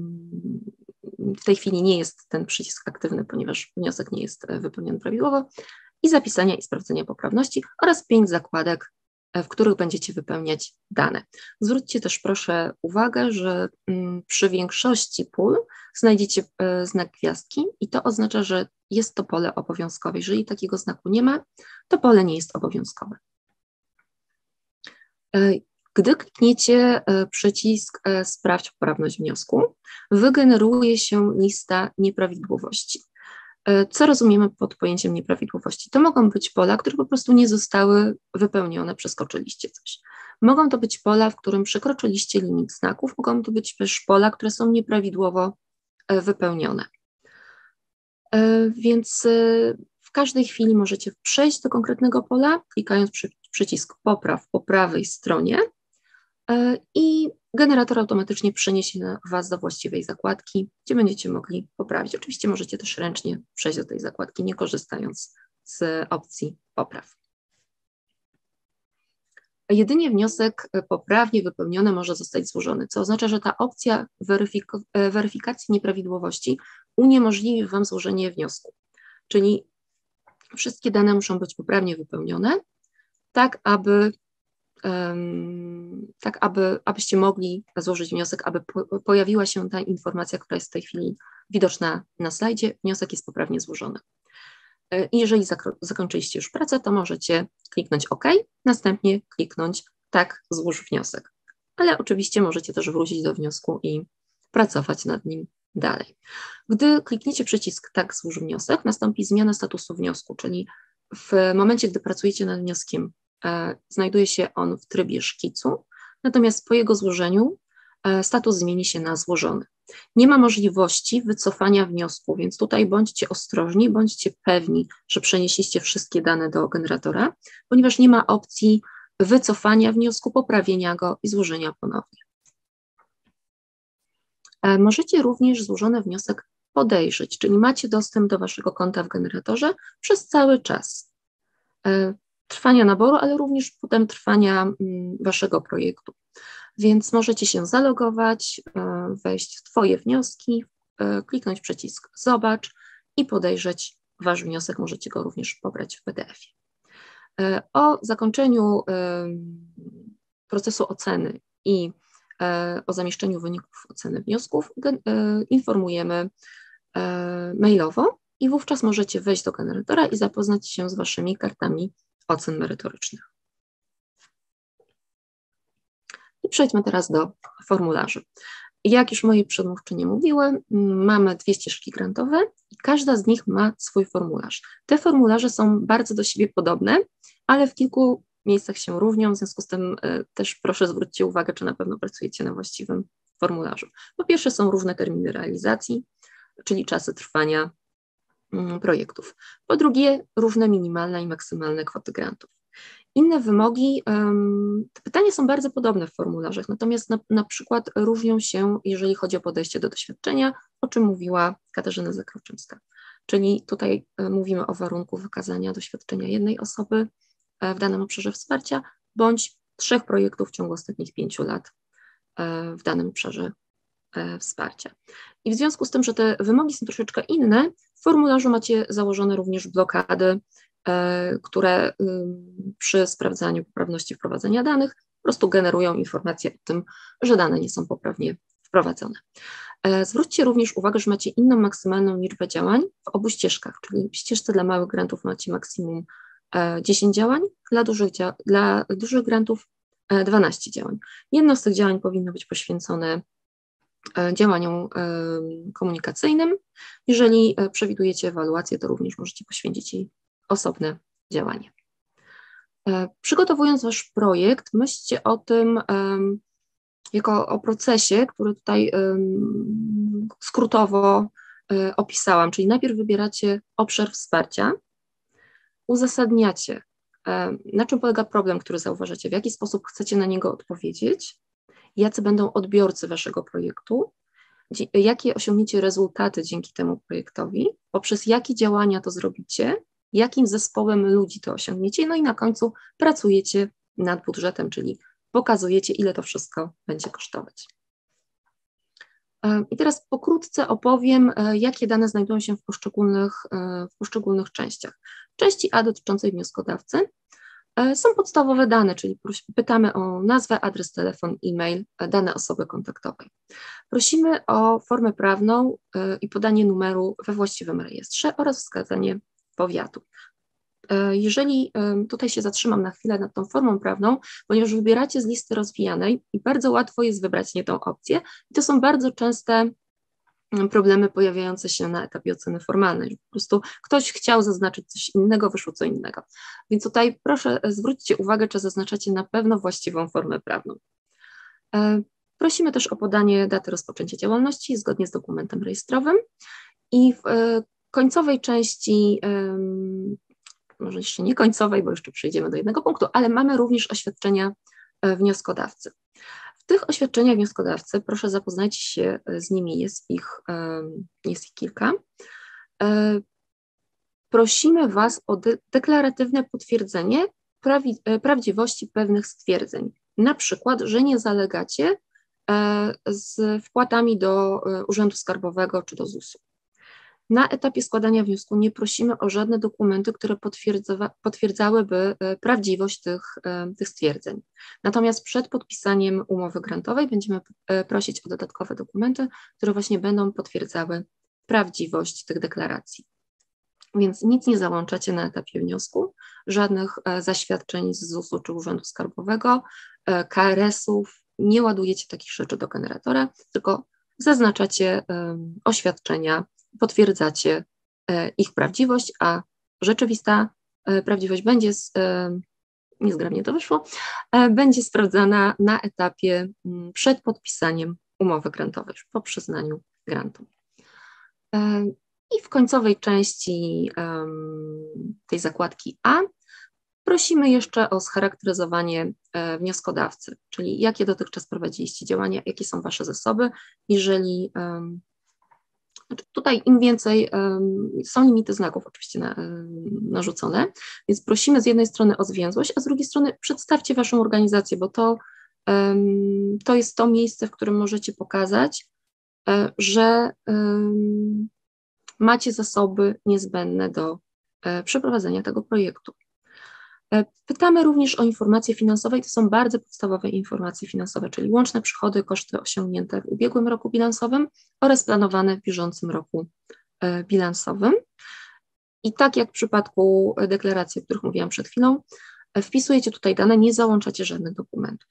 w tej chwili nie jest ten przycisk aktywny, ponieważ wniosek nie jest wypełniony prawidłowo, i zapisania i sprawdzenia poprawności oraz pięć zakładek, w których będziecie wypełniać dane. Zwróćcie też proszę uwagę, że przy większości pól znajdziecie znak gwiazdki i to oznacza, że jest to pole obowiązkowe. Jeżeli takiego znaku nie ma, to pole nie jest obowiązkowe. Gdy klikniecie przycisk Sprawdź poprawność wniosku, wygeneruje się lista nieprawidłowości. Co rozumiemy pod pojęciem nieprawidłowości? To mogą być pola, które po prostu nie zostały wypełnione, przeskoczyliście coś. Mogą to być pola, w którym przekroczyliście limit znaków, mogą to być też pola, które są nieprawidłowo wypełnione. Więc w każdej chwili możecie przejść do konkretnego pola, klikając przy, przycisk Popraw po prawej stronie i generator automatycznie przeniesie Was do właściwej zakładki, gdzie będziecie mogli poprawić. Oczywiście możecie też ręcznie przejść do tej zakładki, nie korzystając z opcji Popraw. Jedynie wniosek poprawnie wypełniony może zostać złożony, co oznacza, że ta opcja weryfik weryfikacji nieprawidłowości uniemożliwi Wam złożenie wniosku. Czyli wszystkie dane muszą być poprawnie wypełnione, tak aby tak aby, abyście mogli złożyć wniosek, aby po, pojawiła się ta informacja, która jest w tej chwili widoczna na slajdzie, wniosek jest poprawnie złożony. I jeżeli zakończyliście już pracę, to możecie kliknąć OK, następnie kliknąć Tak, złóż wniosek. Ale oczywiście możecie też wrócić do wniosku i pracować nad nim dalej. Gdy klikniecie przycisk Tak, złóż wniosek, nastąpi zmiana statusu wniosku, czyli w momencie, gdy pracujecie nad wnioskiem, znajduje się on w trybie szkicu, natomiast po jego złożeniu status zmieni się na złożony. Nie ma możliwości wycofania wniosku, więc tutaj bądźcie ostrożni, bądźcie pewni, że przenieśliście wszystkie dane do generatora, ponieważ nie ma opcji wycofania wniosku, poprawienia go i złożenia ponownie. Możecie również złożony wniosek podejrzeć, czyli macie dostęp do Waszego konta w generatorze przez cały czas trwania naboru, ale również potem trwania Waszego projektu. Więc możecie się zalogować, wejść w Twoje wnioski, kliknąć przycisk Zobacz i podejrzeć Wasz wniosek. Możecie go również pobrać w P D F-ie. O zakończeniu procesu oceny i o zamieszczeniu wyników oceny wniosków informujemy mailowo i wówczas możecie wejść do generatora i zapoznać się z Waszymi kartami ocen merytorycznych. I przejdźmy teraz do formularzy. Jak już moje przedmówczynie mówiły, mamy dwie ścieżki grantowe i każda z nich ma swój formularz. Te formularze są bardzo do siebie podobne, ale w kilku miejscach się różnią, w związku z tym też proszę zwróćcie uwagę, czy na pewno pracujecie na właściwym formularzu. Po pierwsze są różne terminy realizacji, czyli czasy trwania projektów. Po drugie, różne minimalne i maksymalne kwoty grantów. Inne wymogi, um, te pytania są bardzo podobne w formularzach, natomiast na, na przykład różnią się, jeżeli chodzi o podejście do doświadczenia, o czym mówiła Katarzyna Zakroczymska. czyli tutaj mówimy o warunku wykazania doświadczenia jednej osoby w danym obszarze wsparcia, bądź trzech projektów w ciągu ostatnich pięciu lat w danym obszarze wsparcia. I w związku z tym, że te wymogi są troszeczkę inne, w formularzu macie założone również blokady, które przy sprawdzaniu poprawności wprowadzenia danych po prostu generują informacje o tym, że dane nie są poprawnie wprowadzone. Zwróćcie również uwagę, że macie inną maksymalną liczbę działań w obu ścieżkach, czyli w ścieżce dla małych grantów macie maksimum dziesięć działań, dla dużych, dzia dla dużych grantów dwanaście działań. Jedno z tych działań powinno być poświęcone działaniom komunikacyjnym. Jeżeli przewidujecie ewaluację, to również możecie poświęcić jej osobne działanie. Przygotowując wasz projekt, myślcie o tym jako o procesie, który tutaj skrótowo opisałam, czyli najpierw wybieracie obszar wsparcia, uzasadniacie, na czym polega problem, który zauważacie, w jaki sposób chcecie na niego odpowiedzieć, jacy będą odbiorcy waszego projektu, jakie osiągniecie rezultaty dzięki temu projektowi, poprzez jakie działania to zrobicie, jakim zespołem ludzi to osiągniecie, no i na końcu pracujecie nad budżetem, czyli pokazujecie, ile to wszystko będzie kosztować. I teraz pokrótce opowiem, jakie dane znajdują się w poszczególnych, w poszczególnych częściach. W części A dotyczącej wnioskodawcy są podstawowe dane, czyli pytamy o nazwę, adres, telefon, e-mail, dane osoby kontaktowej. Prosimy o formę prawną i podanie numeru we właściwym rejestrze oraz wskazanie powiatu. Jeżeli tutaj się zatrzymam na chwilę nad tą formą prawną, ponieważ wybieracie z listy rozwijanej i bardzo łatwo jest wybrać nie tą opcję, i to są bardzo częste problemy pojawiające się na etapie oceny formalnej. Po prostu ktoś chciał zaznaczyć coś innego, wyszło co innego. Więc tutaj proszę zwróćcie uwagę, czy zaznaczacie na pewno właściwą formę prawną. Prosimy też o podanie daty rozpoczęcia działalności zgodnie z dokumentem rejestrowym i w końcowej części, może jeszcze nie końcowej, bo jeszcze przejdziemy do jednego punktu, ale mamy również oświadczenia wnioskodawcy. W tych oświadczeniach wnioskodawcy, proszę zapoznajcie się z nimi, jest ich, jest ich kilka. Prosimy Was o de deklaratywne potwierdzenie prawi prawdziwości pewnych stwierdzeń, na przykład, że nie zalegacie z wpłatami do Urzędu Skarbowego czy do zusu. Na etapie składania wniosku nie prosimy o żadne dokumenty, które potwierdzałyby prawdziwość tych, tych stwierdzeń. Natomiast przed podpisaniem umowy grantowej będziemy prosić o dodatkowe dokumenty, które właśnie będą potwierdzały prawdziwość tych deklaracji. Więc nic nie załączacie na etapie wniosku, żadnych zaświadczeń z zusu czy Urzędu Skarbowego, K R S-ów, nie ładujecie takich rzeczy do generatora, tylko zaznaczacie oświadczenia, potwierdzacie ich prawdziwość, a rzeczywista prawdziwość będzie, niezgrabnie to wyszło, będzie sprawdzana na etapie przed podpisaniem umowy grantowej, po przyznaniu grantu. I w końcowej części tej zakładki A prosimy jeszcze o scharakteryzowanie wnioskodawcy, czyli jakie dotychczas prowadziliście działania, jakie są wasze zasoby, jeżeli Znaczy tutaj im więcej, um, są limity znaków oczywiście na, um, narzucone, więc prosimy z jednej strony o zwięzłość, a z drugiej strony przedstawcie waszą organizację, bo to, um, to jest to miejsce, w którym możecie pokazać, um, że um, macie zasoby niezbędne do um, przeprowadzenia tego projektu. Pytamy również o informacje finansowe i to są bardzo podstawowe informacje finansowe, czyli łączne przychody, koszty osiągnięte w ubiegłym roku bilansowym oraz planowane w bieżącym roku bilansowym. I tak jak w przypadku deklaracji, o których mówiłam przed chwilą, wpisujecie tutaj dane, nie załączacie żadnych dokumentów.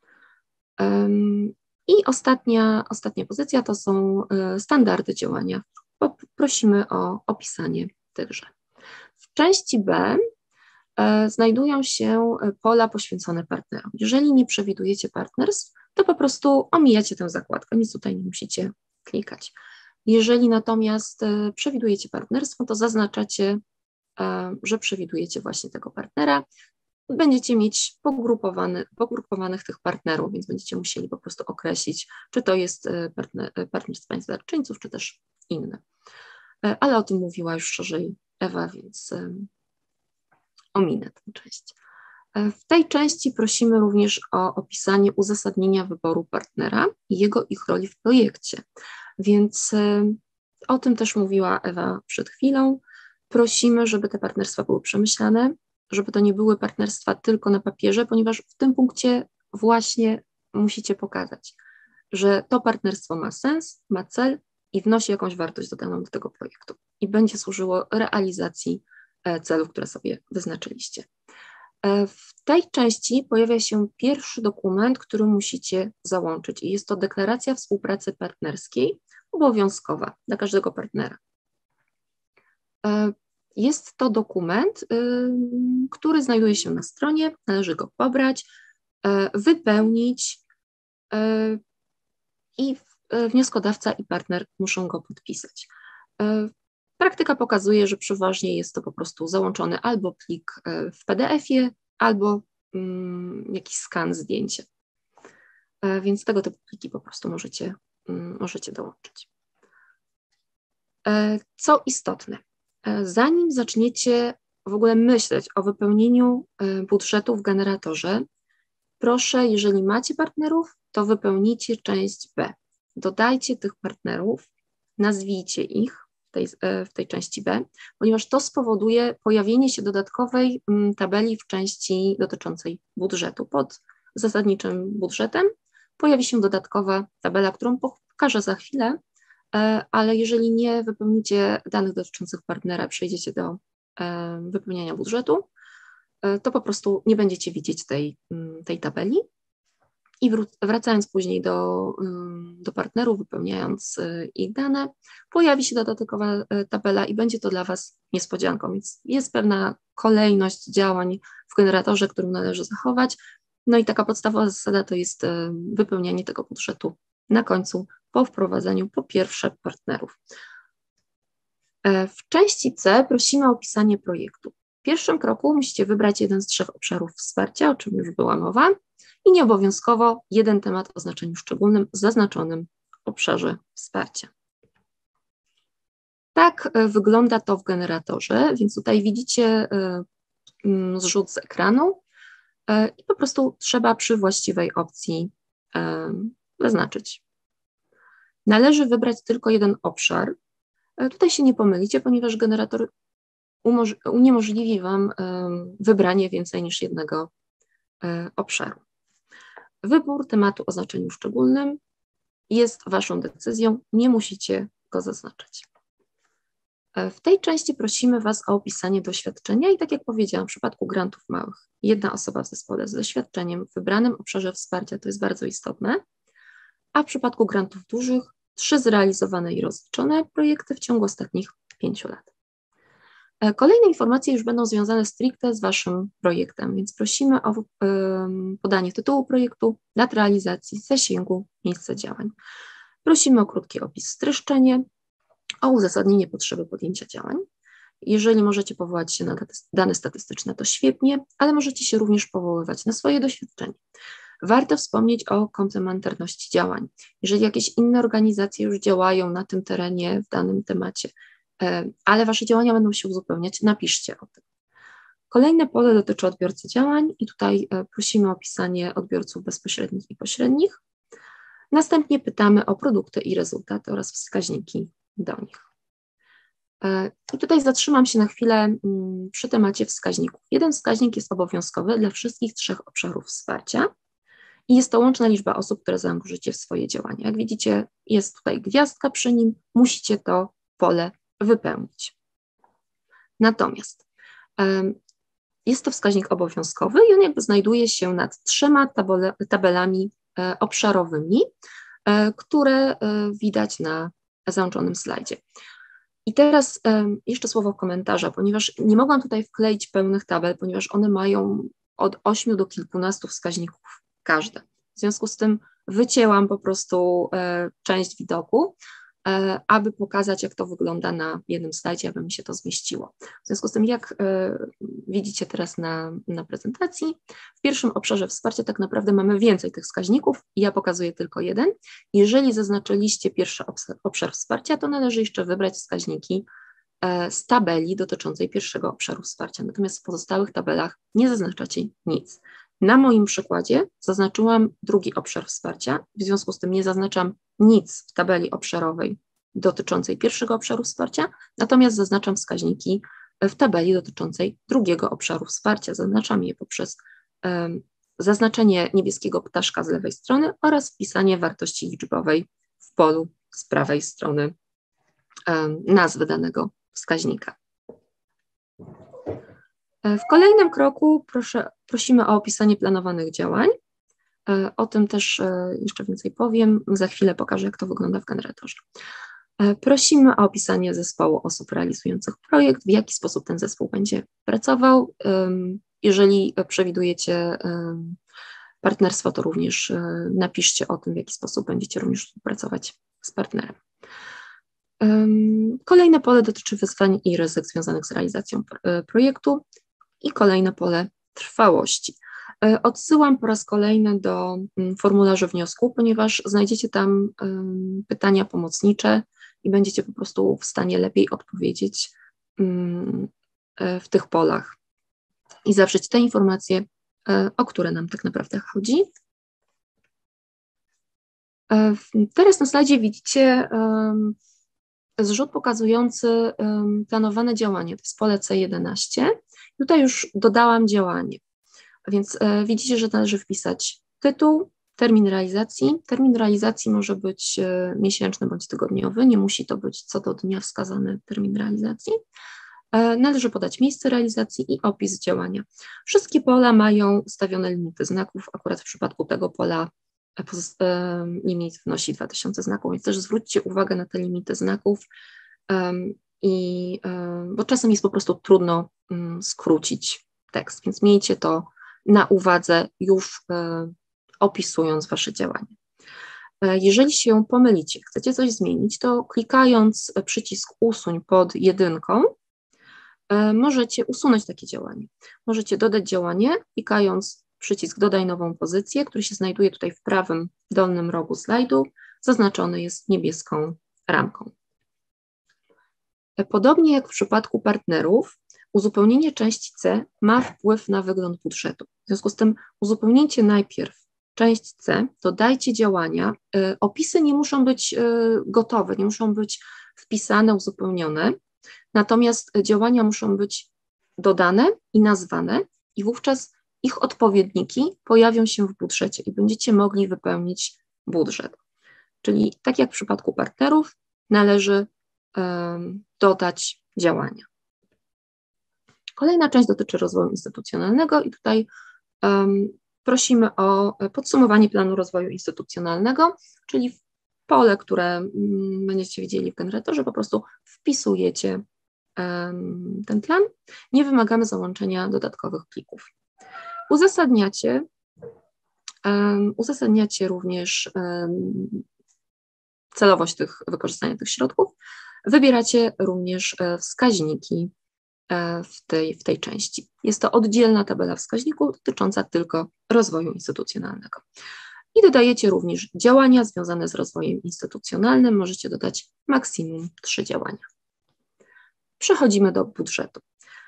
I ostatnia, ostatnia pozycja to są standardy działania. Prosimy o opisanie tychże. W części B znajdują się pola poświęcone partnerom. Jeżeli nie przewidujecie partnerstw, to po prostu omijacie tę zakładkę, nic tutaj nie musicie klikać. Jeżeli natomiast przewidujecie partnerstwo, to zaznaczacie, że przewidujecie właśnie tego partnera. Będziecie mieć pogrupowany, pogrupowanych tych partnerów, więc będziecie musieli po prostu określić, czy to jest partner, partner z państw darczyńców, czy też inny. ale o tym mówiła już szerzej Ewa, więc ominę tę część. W tej części prosimy również o opisanie uzasadnienia wyboru partnera i jego ich roli w projekcie, więc o tym też mówiła Ewa przed chwilą. Prosimy, żeby te partnerstwa były przemyślane, żeby to nie były partnerstwa tylko na papierze, ponieważ w tym punkcie właśnie musicie pokazać, że to partnerstwo ma sens, ma cel i wnosi jakąś wartość dodaną do tego projektu i będzie służyło realizacji celów, które sobie wyznaczyliście. W tej części pojawia się pierwszy dokument, który musicie załączyć i jest to deklaracja współpracy partnerskiej obowiązkowa dla każdego partnera. Jest to dokument, który znajduje się na stronie, należy go pobrać, wypełnić i wnioskodawca i partner muszą go podpisać. Praktyka pokazuje, że przeważnie jest to po prostu załączony albo plik w P D F-ie, albo jakiś skan, zdjęcie. Więc tego typu pliki po prostu możecie, możecie dołączyć. Co istotne, zanim zaczniecie w ogóle myśleć o wypełnieniu budżetu w generatorze, proszę, jeżeli macie partnerów, to wypełnijcie część B. Dodajcie tych partnerów, nazwijcie ich w tej, w tej części B, ponieważ to spowoduje pojawienie się dodatkowej tabeli w części dotyczącej budżetu. Pod zasadniczym budżetem pojawi się dodatkowa tabela, którą pokażę za chwilę, ale jeżeli nie wypełnicie danych dotyczących partnera, przejdziecie do wypełniania budżetu, to po prostu nie będziecie widzieć tej, tej tabeli i wracając później do, do partnerów, wypełniając ich dane, pojawi się dodatkowa tabela i będzie to dla Was niespodzianką, więc jest pewna kolejność działań w generatorze, którą należy zachować, no i taka podstawowa zasada to jest wypełnianie tego budżetu na końcu po wprowadzeniu po pierwsze partnerów. W części C prosimy o opisanie projektu. W pierwszym kroku musicie wybrać jeden z trzech obszarów wsparcia, o czym już była mowa, i nieobowiązkowo jeden temat o znaczeniu szczególnym w zaznaczonym obszarze wsparcia. Tak wygląda to w generatorze, więc tutaj widzicie zrzut z ekranu i po prostu trzeba przy właściwej opcji zaznaczyć. Należy wybrać tylko jeden obszar. Tutaj się nie pomylicie, ponieważ generator uniemożliwi Wam wybranie więcej niż jednego obszaru. Wybór tematu o znaczeniu szczególnym jest Waszą decyzją, nie musicie go zaznaczać. W tej części prosimy Was o opisanie doświadczenia i tak jak powiedziałam, w przypadku grantów małych, jedna osoba w zespole z doświadczeniem w wybranym obszarze wsparcia to jest bardzo istotne, a w przypadku grantów dużych trzy zrealizowane i rozliczone projekty w ciągu ostatnich pięciu lat. Kolejne informacje już będą związane stricte z Waszym projektem, więc prosimy o podanie tytułu projektu, dat realizacji, zasięgu, miejsca działań. Prosimy o krótki opis, streszczenie, o uzasadnienie potrzeby podjęcia działań. Jeżeli możecie powołać się na dane statystyczne, to świetnie, ale możecie się również powoływać na swoje doświadczenie. Warto wspomnieć o komplementarności działań. Jeżeli jakieś inne organizacje już działają na tym terenie, w danym temacie, ale Wasze działania będą się uzupełniać, napiszcie o tym. Kolejne pole dotyczy odbiorcy działań i tutaj prosimy o opisanie odbiorców bezpośrednich i pośrednich. Następnie pytamy o produkty i rezultaty oraz wskaźniki do nich. I tutaj zatrzymam się na chwilę przy temacie wskaźników. Jeden wskaźnik jest obowiązkowy dla wszystkich trzech obszarów wsparcia i jest to łączna liczba osób, które zaangażujecie w swoje działania. Jak widzicie, jest tutaj gwiazdka przy nim, musicie to pole wypełnić. Natomiast um, jest to wskaźnik obowiązkowy i on jakby znajduje się nad trzema tabele, tabelami e, obszarowymi, e, które e, widać na załączonym slajdzie. I teraz e, jeszcze słowo komentarza, ponieważ nie mogłam tutaj wkleić pełnych tabel, ponieważ one mają od ośmiu do kilkunastu wskaźników każde. W związku z tym wycięłam po prostu e, część widoku, aby pokazać, jak to wygląda na jednym slajdzie, aby mi się to zmieściło. W związku z tym, jak widzicie teraz na, na prezentacji, w pierwszym obszarze wsparcia tak naprawdę mamy więcej tych wskaźników, ja pokazuję tylko jeden. Jeżeli zaznaczyliście pierwszy obszar wsparcia, to należy jeszcze wybrać wskaźniki z tabeli dotyczącej pierwszego obszaru wsparcia, natomiast w pozostałych tabelach nie zaznaczacie nic. Na moim przykładzie zaznaczyłam drugi obszar wsparcia, w związku z tym nie zaznaczam nic w tabeli obszarowej dotyczącej pierwszego obszaru wsparcia, natomiast zaznaczam wskaźniki w tabeli dotyczącej drugiego obszaru wsparcia. Zaznaczam je poprzez um, zaznaczenie niebieskiego ptaszka z lewej strony oraz wpisanie wartości liczbowej w polu z prawej strony um, nazwy danego wskaźnika. W kolejnym kroku proszę, prosimy o opisanie planowanych działań. O tym też jeszcze więcej powiem. Za chwilę pokażę, jak to wygląda w generatorze. Prosimy o opisanie zespołu osób realizujących projekt, w jaki sposób ten zespół będzie pracował. Jeżeli przewidujecie partnerstwo, to również napiszcie o tym, w jaki sposób będziecie również współpracować z partnerem. Kolejne pole dotyczy wyzwań i ryzyk związanych z realizacją projektu i kolejne pole trwałości. Odsyłam po raz kolejny do formularza wniosku, ponieważ znajdziecie tam pytania pomocnicze i będziecie po prostu w stanie lepiej odpowiedzieć w tych polach i zawrzeć te informacje, o które nam tak naprawdę chodzi. Teraz na slajdzie widzicie zrzut pokazujący planowane działanie, to jest pole C jedenaście. Tutaj już dodałam działanie, a więc widzicie, że należy wpisać tytuł, termin realizacji. Termin realizacji może być miesięczny bądź tygodniowy, nie musi to być co do dnia wskazany termin realizacji. Należy podać miejsce realizacji i opis działania. Wszystkie pola mają ustawione limity znaków, akurat w przypadku tego pola limit wynosi dwa tysiące znaków, więc też zwróćcie uwagę na te limity znaków, i, bo czasem jest po prostu trudno skrócić tekst, więc miejcie to na uwadze już opisując wasze działanie. Jeżeli się pomylicie, chcecie coś zmienić, to klikając przycisk usuń pod jedynką, możecie usunąć takie działanie. Możecie dodać działanie, klikając przycisk dodaj nową pozycję, który się znajduje tutaj w prawym dolnym rogu slajdu, zaznaczony jest niebieską ramką. Podobnie jak w przypadku partnerów, uzupełnienie części C ma wpływ na wygląd budżetu. W związku z tym uzupełnijcie najpierw część C, dodajcie działania. Opisy nie muszą być gotowe, nie muszą być wpisane, uzupełnione, natomiast działania muszą być dodane i nazwane i wówczas ich odpowiedniki pojawią się w budżecie i będziecie mogli wypełnić budżet. Czyli tak jak w przypadku partnerów należy um, dodać działania. Kolejna część dotyczy rozwoju instytucjonalnego i tutaj um, prosimy o podsumowanie planu rozwoju instytucjonalnego, czyli w pole, które um, będziecie widzieli w generatorze, po prostu wpisujecie um, ten plan. Nie wymagamy załączenia dodatkowych plików. Uzasadniacie, um, uzasadniacie również um, celowość tych, wykorzystania tych środków. Wybieracie również wskaźniki w tej, w tej części. Jest to oddzielna tabela wskaźników dotycząca tylko rozwoju instytucjonalnego. I dodajecie również działania związane z rozwojem instytucjonalnym. Możecie dodać maksimum trzy działania. Przechodzimy do budżetu.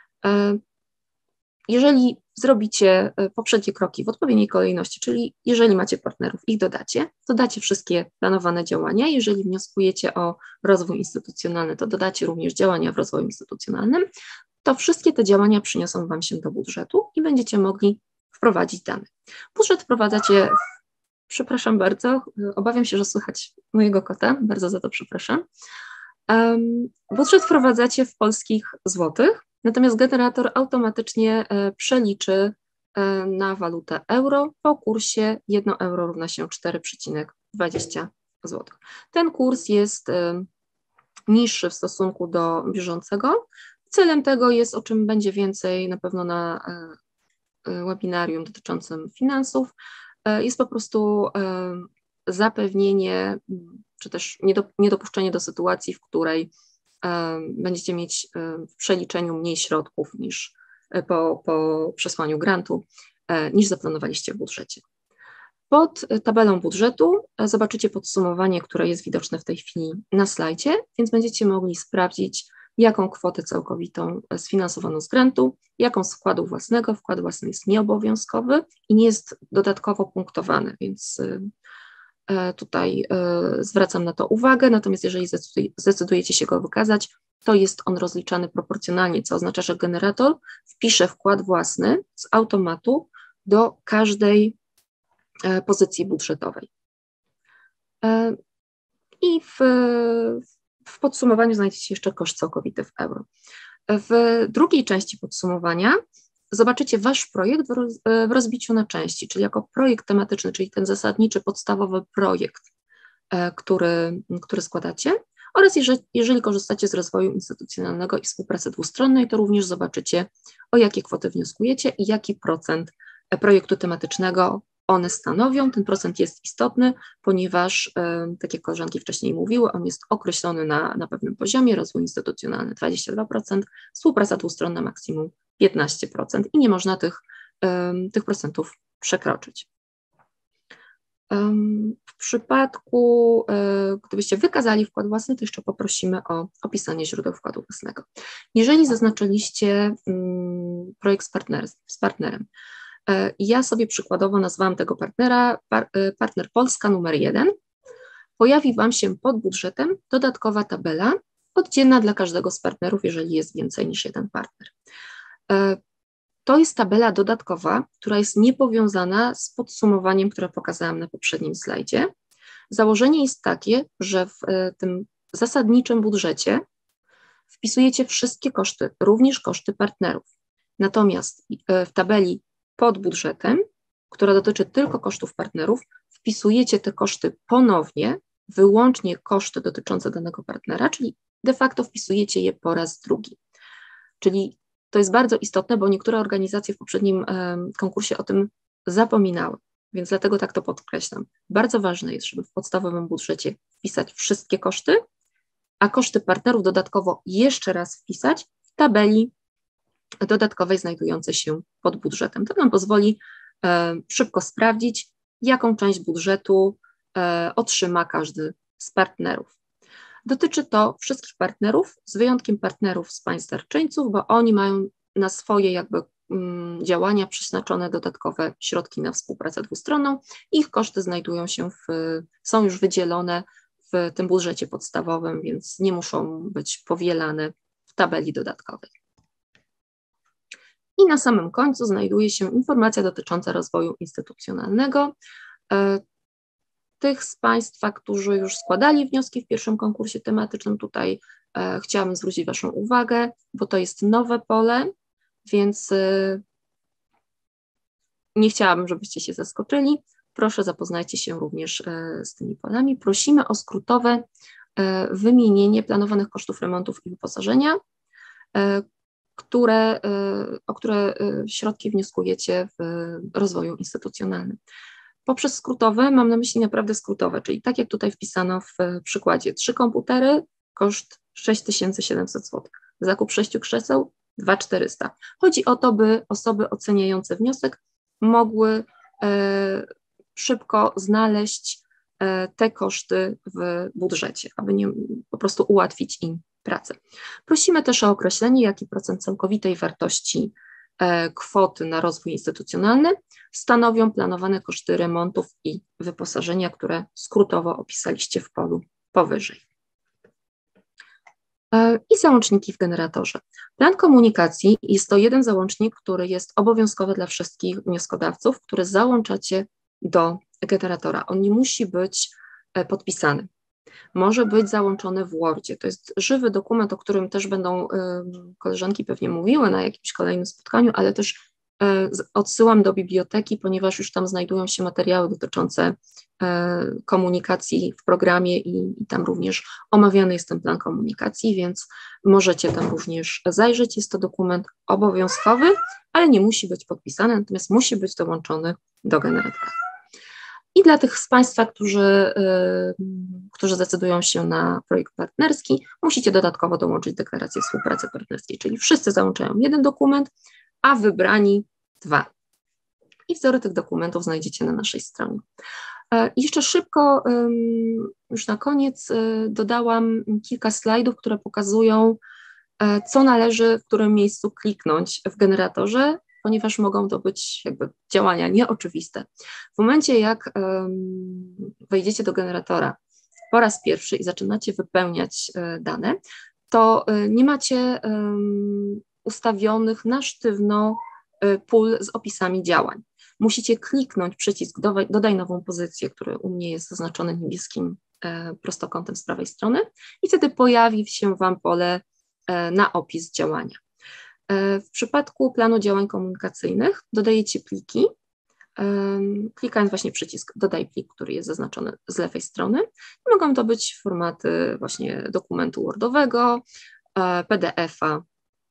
Jeżeli zrobicie poprzednie kroki w odpowiedniej kolejności, czyli jeżeli macie partnerów, ich dodacie, dodacie wszystkie planowane działania. Jeżeli wnioskujecie o rozwój instytucjonalny, to dodacie również działania w rozwoju instytucjonalnym, to wszystkie te działania przyniosą Wam się do budżetu i będziecie mogli wprowadzić dane. Budżet wprowadzacie, przepraszam bardzo, obawiam się, że słychać mojego kota, bardzo za to przepraszam. Um, budżet wprowadzacie w polskich złotych, natomiast generator automatycznie e, przeliczy e, na walutę euro po kursie jedno euro równa się cztery przecinek dwadzieścia złotych. Ten kurs jest e, niższy w stosunku do bieżącego. Celem tego jest, o czym będzie więcej na pewno na e, webinarium dotyczącym finansów, e, jest po prostu e, zapewnienie czy też niedopuszczenie do sytuacji, w której będziecie mieć w przeliczeniu mniej środków niż po, po przesłaniu grantu, niż zaplanowaliście w budżecie. Pod tabelą budżetu zobaczycie podsumowanie, które jest widoczne w tej chwili na slajdzie, więc będziecie mogli sprawdzić, jaką kwotę całkowitą sfinansowano z grantu, jaką z wkładu własnego. Wkład własny jest nieobowiązkowy i nie jest dodatkowo punktowany, więc tutaj zwracam na to uwagę, natomiast jeżeli zdecydujecie się go wykazać, to jest on rozliczany proporcjonalnie, co oznacza, że generator wpisze wkład własny z automatu do każdej pozycji budżetowej. I w, w podsumowaniu znajdziecie jeszcze koszt całkowity w euro. W drugiej części podsumowania zobaczycie wasz projekt w, roz, w rozbiciu na części, czyli jako projekt tematyczny, czyli ten zasadniczy, podstawowy projekt, który, który składacie, oraz jeżeli, jeżeli korzystacie z rozwoju instytucjonalnego i współpracy dwustronnej, to również zobaczycie, o jakie kwoty wnioskujecie i jaki procent projektu tematycznego one stanowią. Ten procent jest istotny, ponieważ, tak jak koleżanki wcześniej mówiły, on jest określony na, na pewnym poziomie, rozwój instytucjonalny dwadzieścia dwa procent, współpraca dwustronna maksimum piętnaście procent i nie można tych, tych procentów przekroczyć. W przypadku, gdybyście wykazali wkład własny, to jeszcze poprosimy o opisanie źródeł wkładu własnego. Jeżeli zaznaczyliście projekt z, partner, z partnerem, ja sobie przykładowo nazwałam tego partnera partner Polska numer jeden, pojawi Wam się pod budżetem dodatkowa tabela oddzielna dla każdego z partnerów, jeżeli jest więcej niż jeden partner. To jest tabela dodatkowa, która jest niepowiązana z podsumowaniem, które pokazałam na poprzednim slajdzie. Założenie jest takie, że w tym zasadniczym budżecie wpisujecie wszystkie koszty, również koszty partnerów. Natomiast w tabeli pod budżetem, która dotyczy tylko kosztów partnerów, wpisujecie te koszty ponownie, wyłącznie koszty dotyczące danego partnera, czyli de facto wpisujecie je po raz drugi. Czyli to jest bardzo istotne, bo niektóre organizacje w poprzednim um, konkursie o tym zapominały, więc dlatego tak to podkreślam. Bardzo ważne jest, żeby w podstawowym budżecie wpisać wszystkie koszty, a koszty partnerów dodatkowo jeszcze raz wpisać w tabeli dodatkowej znajdującej się pod budżetem. To nam pozwoli e, szybko sprawdzić, jaką część budżetu e, otrzyma każdy z partnerów. Dotyczy to wszystkich partnerów, z wyjątkiem partnerów z państw darczyńców, bo oni mają na swoje jakby um, działania przeznaczone dodatkowe środki na współpracę dwustronną. Ich koszty znajdują się w, są już wydzielone w tym budżecie podstawowym, więc nie muszą być powielane w tabeli dodatkowej. I na samym końcu znajduje się informacja dotycząca rozwoju instytucjonalnego. Tych z Państwa, którzy już składali wnioski w pierwszym konkursie tematycznym, tutaj e, chciałabym zwrócić Waszą uwagę, bo to jest nowe pole, więc e, nie chciałabym, żebyście się zaskoczyli. Proszę, zapoznajcie się również e, z tymi polami. Prosimy o skrótowe e, wymienienie planowanych kosztów remontów i wyposażenia, e, które, e, o które e, środki wnioskujecie w rozwoju instytucjonalnym. Poprzez skrótowe mam na myśli naprawdę skrótowe, czyli tak jak tutaj wpisano w przykładzie, trzy komputery, koszt sześć tysięcy siedemset złotych, zakup sześciu krzeseł dwa tysiące czterysta. Chodzi o to, by osoby oceniające wniosek mogły e, szybko znaleźć e, te koszty w budżecie, aby nie, po prostu ułatwić im pracę. Prosimy też o określenie, jaki procent całkowitej wartości kwoty na rozwój instytucjonalny stanowią planowane koszty remontów i wyposażenia, które skrótowo opisaliście w polu powyżej. I załączniki w generatorze. Plan komunikacji jest to jeden załącznik, który jest obowiązkowy dla wszystkich wnioskodawców, który załączacie do generatora. On nie musi być podpisany. Może być załączony w Wordzie. To jest żywy dokument, o którym też będą y, koleżanki pewnie mówiły na jakimś kolejnym spotkaniu, ale też y, odsyłam do biblioteki, ponieważ już tam znajdują się materiały dotyczące y, komunikacji w programie i, i tam również omawiany jest ten plan komunikacji, więc możecie tam również zajrzeć. Jest to dokument obowiązkowy, ale nie musi być podpisany, natomiast musi być dołączony do generatora. I dla tych z Państwa, którzy, którzy zdecydują się na projekt partnerski, musicie dodatkowo dołączyć deklarację współpracy partnerskiej, czyli wszyscy załączają jeden dokument, a wybrani dwa. I wzory tych dokumentów znajdziecie na naszej stronie. I jeszcze szybko, już na koniec, dodałam kilka slajdów, które pokazują, co należy w którym miejscu kliknąć w generatorze, ponieważ mogą to być jakby działania nieoczywiste. W momencie, jak wejdziecie do generatora po raz pierwszy i zaczynacie wypełniać dane, to nie macie ustawionych na sztywno pól z opisami działań. Musicie kliknąć przycisk dodaj, dodaj nową pozycję, który u mnie jest zaznaczony niebieskim prostokątem z prawej strony i wtedy pojawi się Wam pole na opis działania. W przypadku planu działań komunikacyjnych dodajecie pliki, klikając właśnie przycisk dodaj plik, który jest zaznaczony z lewej strony. Mogą to być formaty właśnie dokumentu wordowego, P D F-a.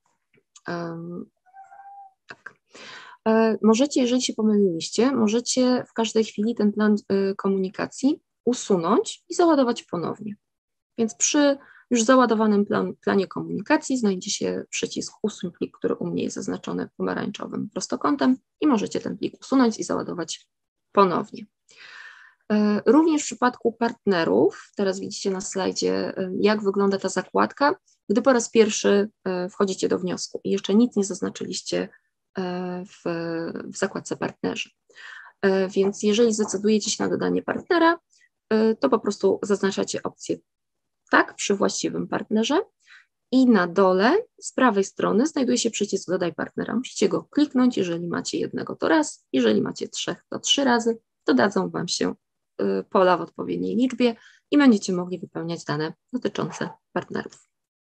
Tak. Możecie, jeżeli się pomyliliście, możecie w każdej chwili ten plan komunikacji usunąć i załadować ponownie. Więc przy już załadowanym plan, planie komunikacji znajdzie się przycisk usuń plik, który u mnie jest zaznaczony pomarańczowym prostokątem i możecie ten plik usunąć i załadować ponownie. Również w przypadku partnerów, teraz widzicie na slajdzie, jak wygląda ta zakładka, gdy po raz pierwszy wchodzicie do wniosku i jeszcze nic nie zaznaczyliście w, w zakładce partnerzy. Więc jeżeli zdecydujecie się na dodanie partnera, to po prostu zaznaczacie opcję tak przy właściwym partnerze i na dole z prawej strony znajduje się przycisk dodaj partnera. Musicie go kliknąć, jeżeli macie jednego to raz, jeżeli macie trzech to trzy razy, dodadzą Wam się pola w odpowiedniej liczbie i będziecie mogli wypełniać dane dotyczące partnerów.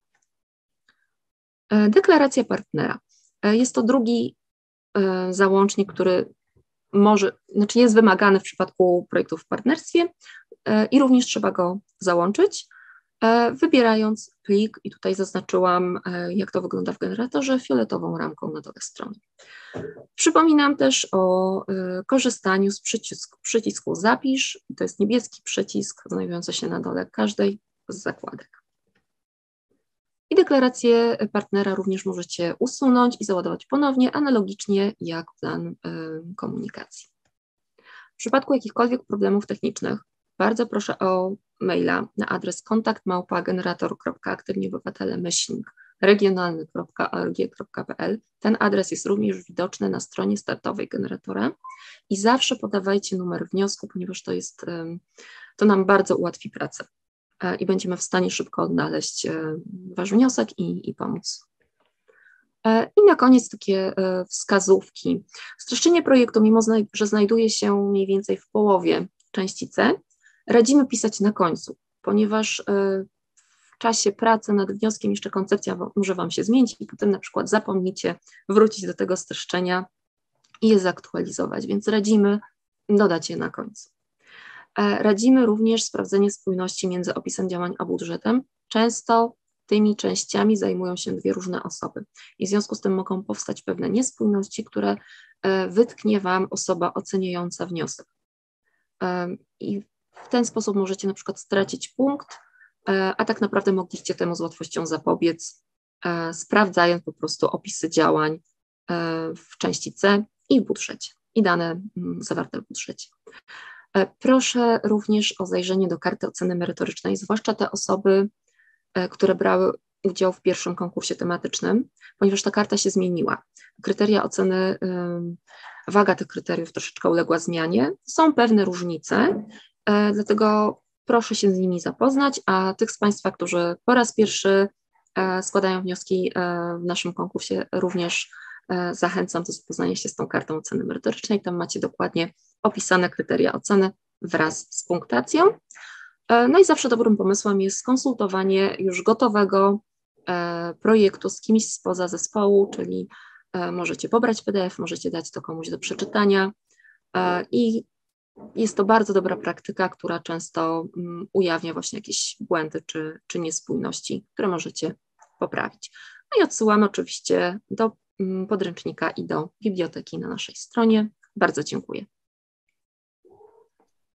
Deklaracja partnera. Jest to drugi załącznik, który może, znaczy jest wymagany w przypadku projektów w partnerstwie i również trzeba go załączyć, wybierając plik i tutaj zaznaczyłam, jak to wygląda w generatorze, fioletową ramką na dole strony. Przypominam też o korzystaniu z przycisku, przycisku zapisz, to jest niebieski przycisk znajdujący się na dole każdej z zakładek. I deklarację partnera również możecie usunąć i załadować ponownie, analogicznie jak plan y, komunikacji. W przypadku jakichkolwiek problemów technicznych bardzo proszę o maila na adres kontakt małpa generator kropka aktywni obywatele myślnik regionalny kropka org kropka p l. Ten adres jest również widoczny na stronie startowej generatora i zawsze podawajcie numer wniosku, ponieważ to jest, to nam bardzo ułatwi pracę i będziemy w stanie szybko odnaleźć Wasz wniosek i, i pomóc. I na koniec takie wskazówki. Streszczenie projektu, mimo że znajduje się mniej więcej w połowie części C, radzimy pisać na końcu, ponieważ w czasie pracy nad wnioskiem jeszcze koncepcja może Wam się zmienić i potem na przykład zapomnicie wrócić do tego streszczenia i je zaktualizować, więc radzimy dodać je na końcu. Radzimy również sprawdzenie spójności między opisem działań a budżetem. Często tymi częściami zajmują się dwie różne osoby i w związku z tym mogą powstać pewne niespójności, które wytknie Wam osoba oceniająca wniosek. I w ten sposób możecie na przykład stracić punkt, a tak naprawdę mogliście temu z łatwością zapobiec, sprawdzając po prostu opisy działań w części C i w budżecie i dane zawarte w budżecie. Proszę również o zajrzenie do karty oceny merytorycznej, zwłaszcza te osoby, które brały udział w pierwszym konkursie tematycznym, ponieważ ta karta się zmieniła. Kryteria oceny, waga tych kryteriów troszeczkę uległa zmianie. Są pewne różnice, dlatego proszę się z nimi zapoznać, a tych z Państwa, którzy po raz pierwszy składają wnioski w naszym konkursie, również zachęcam do zapoznania się z tą kartą oceny merytorycznej. Tam macie dokładnie opisane kryteria oceny wraz z punktacją. No i zawsze dobrym pomysłem jest skonsultowanie już gotowego projektu z kimś spoza zespołu, czyli możecie pobrać P D F, możecie dać to komuś do przeczytania i jest to bardzo dobra praktyka, która często ujawnia właśnie jakieś błędy czy, czy niespójności, które możecie poprawić. No i odsyłamy oczywiście do podręcznika i do biblioteki na naszej stronie. Bardzo dziękuję.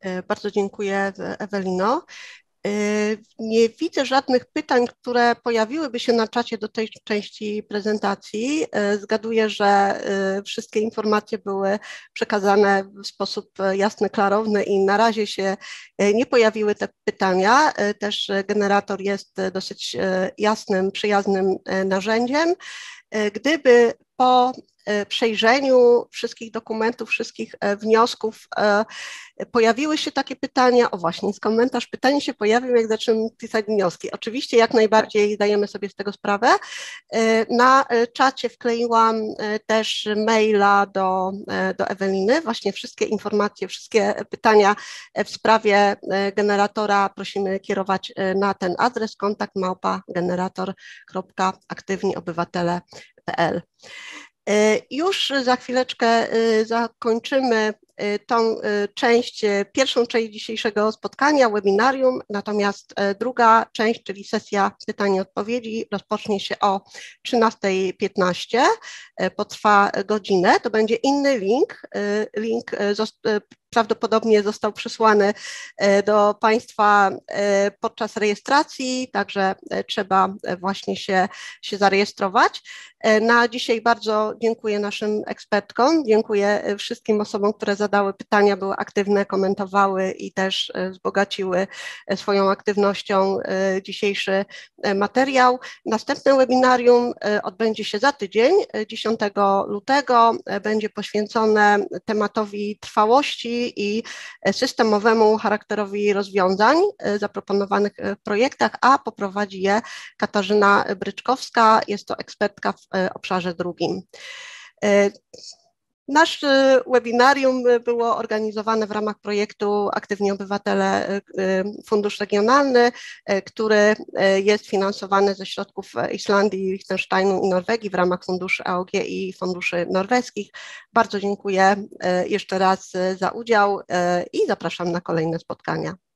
Bardzo dziękuję, Ewelino. Nie widzę żadnych pytań, które pojawiłyby się na czacie do tej części prezentacji. Zgaduję, że wszystkie informacje były przekazane w sposób jasny, klarowny i na razie się nie pojawiły te pytania. Też generator jest dosyć jasnym, przyjaznym narzędziem. Gdyby po przejrzeniu wszystkich dokumentów, wszystkich wniosków pojawiły się takie pytania, o właśnie, z komentarz pytanie się pojawił, jak zaczynamy pisać wnioski. Oczywiście jak najbardziej zdajemy sobie z tego sprawę. Na czacie wkleiłam też maila do, do Eweliny, właśnie wszystkie informacje, wszystkie pytania w sprawie generatora prosimy kierować na ten adres kontakt małpa generator kropka aktywni obywatele kropka p l. Już za chwileczkę zakończymy tą część, pierwszą część dzisiejszego spotkania, webinarium, natomiast druga część, czyli sesja pytań i odpowiedzi, rozpocznie się o trzynasta piętnaście, potrwa godzinę, to będzie inny link, link prawdopodobnie został przesłany do Państwa podczas rejestracji, także trzeba właśnie się, się zarejestrować. Na dzisiaj bardzo dziękuję naszym ekspertkom, dziękuję wszystkim osobom, które zadały pytania, były aktywne, komentowały i też wzbogaciły swoją aktywnością dzisiejszy materiał. Następne webinarium odbędzie się za tydzień, dziesiątego lutego, będzie poświęcone tematowi trwałości i systemowemu charakterowi rozwiązań zaproponowanych w projektach, a poprowadzi je Katarzyna Bryczkowska, jest to ekspertka w obszarze drugim. Nasze webinarium było organizowane w ramach projektu Aktywni Obywatele Fundusz Regionalny, który jest finansowany ze środków Islandii, Liechtensteinu i Norwegii w ramach funduszy A O G i funduszy norweskich. Bardzo dziękuję jeszcze raz za udział i zapraszam na kolejne spotkania.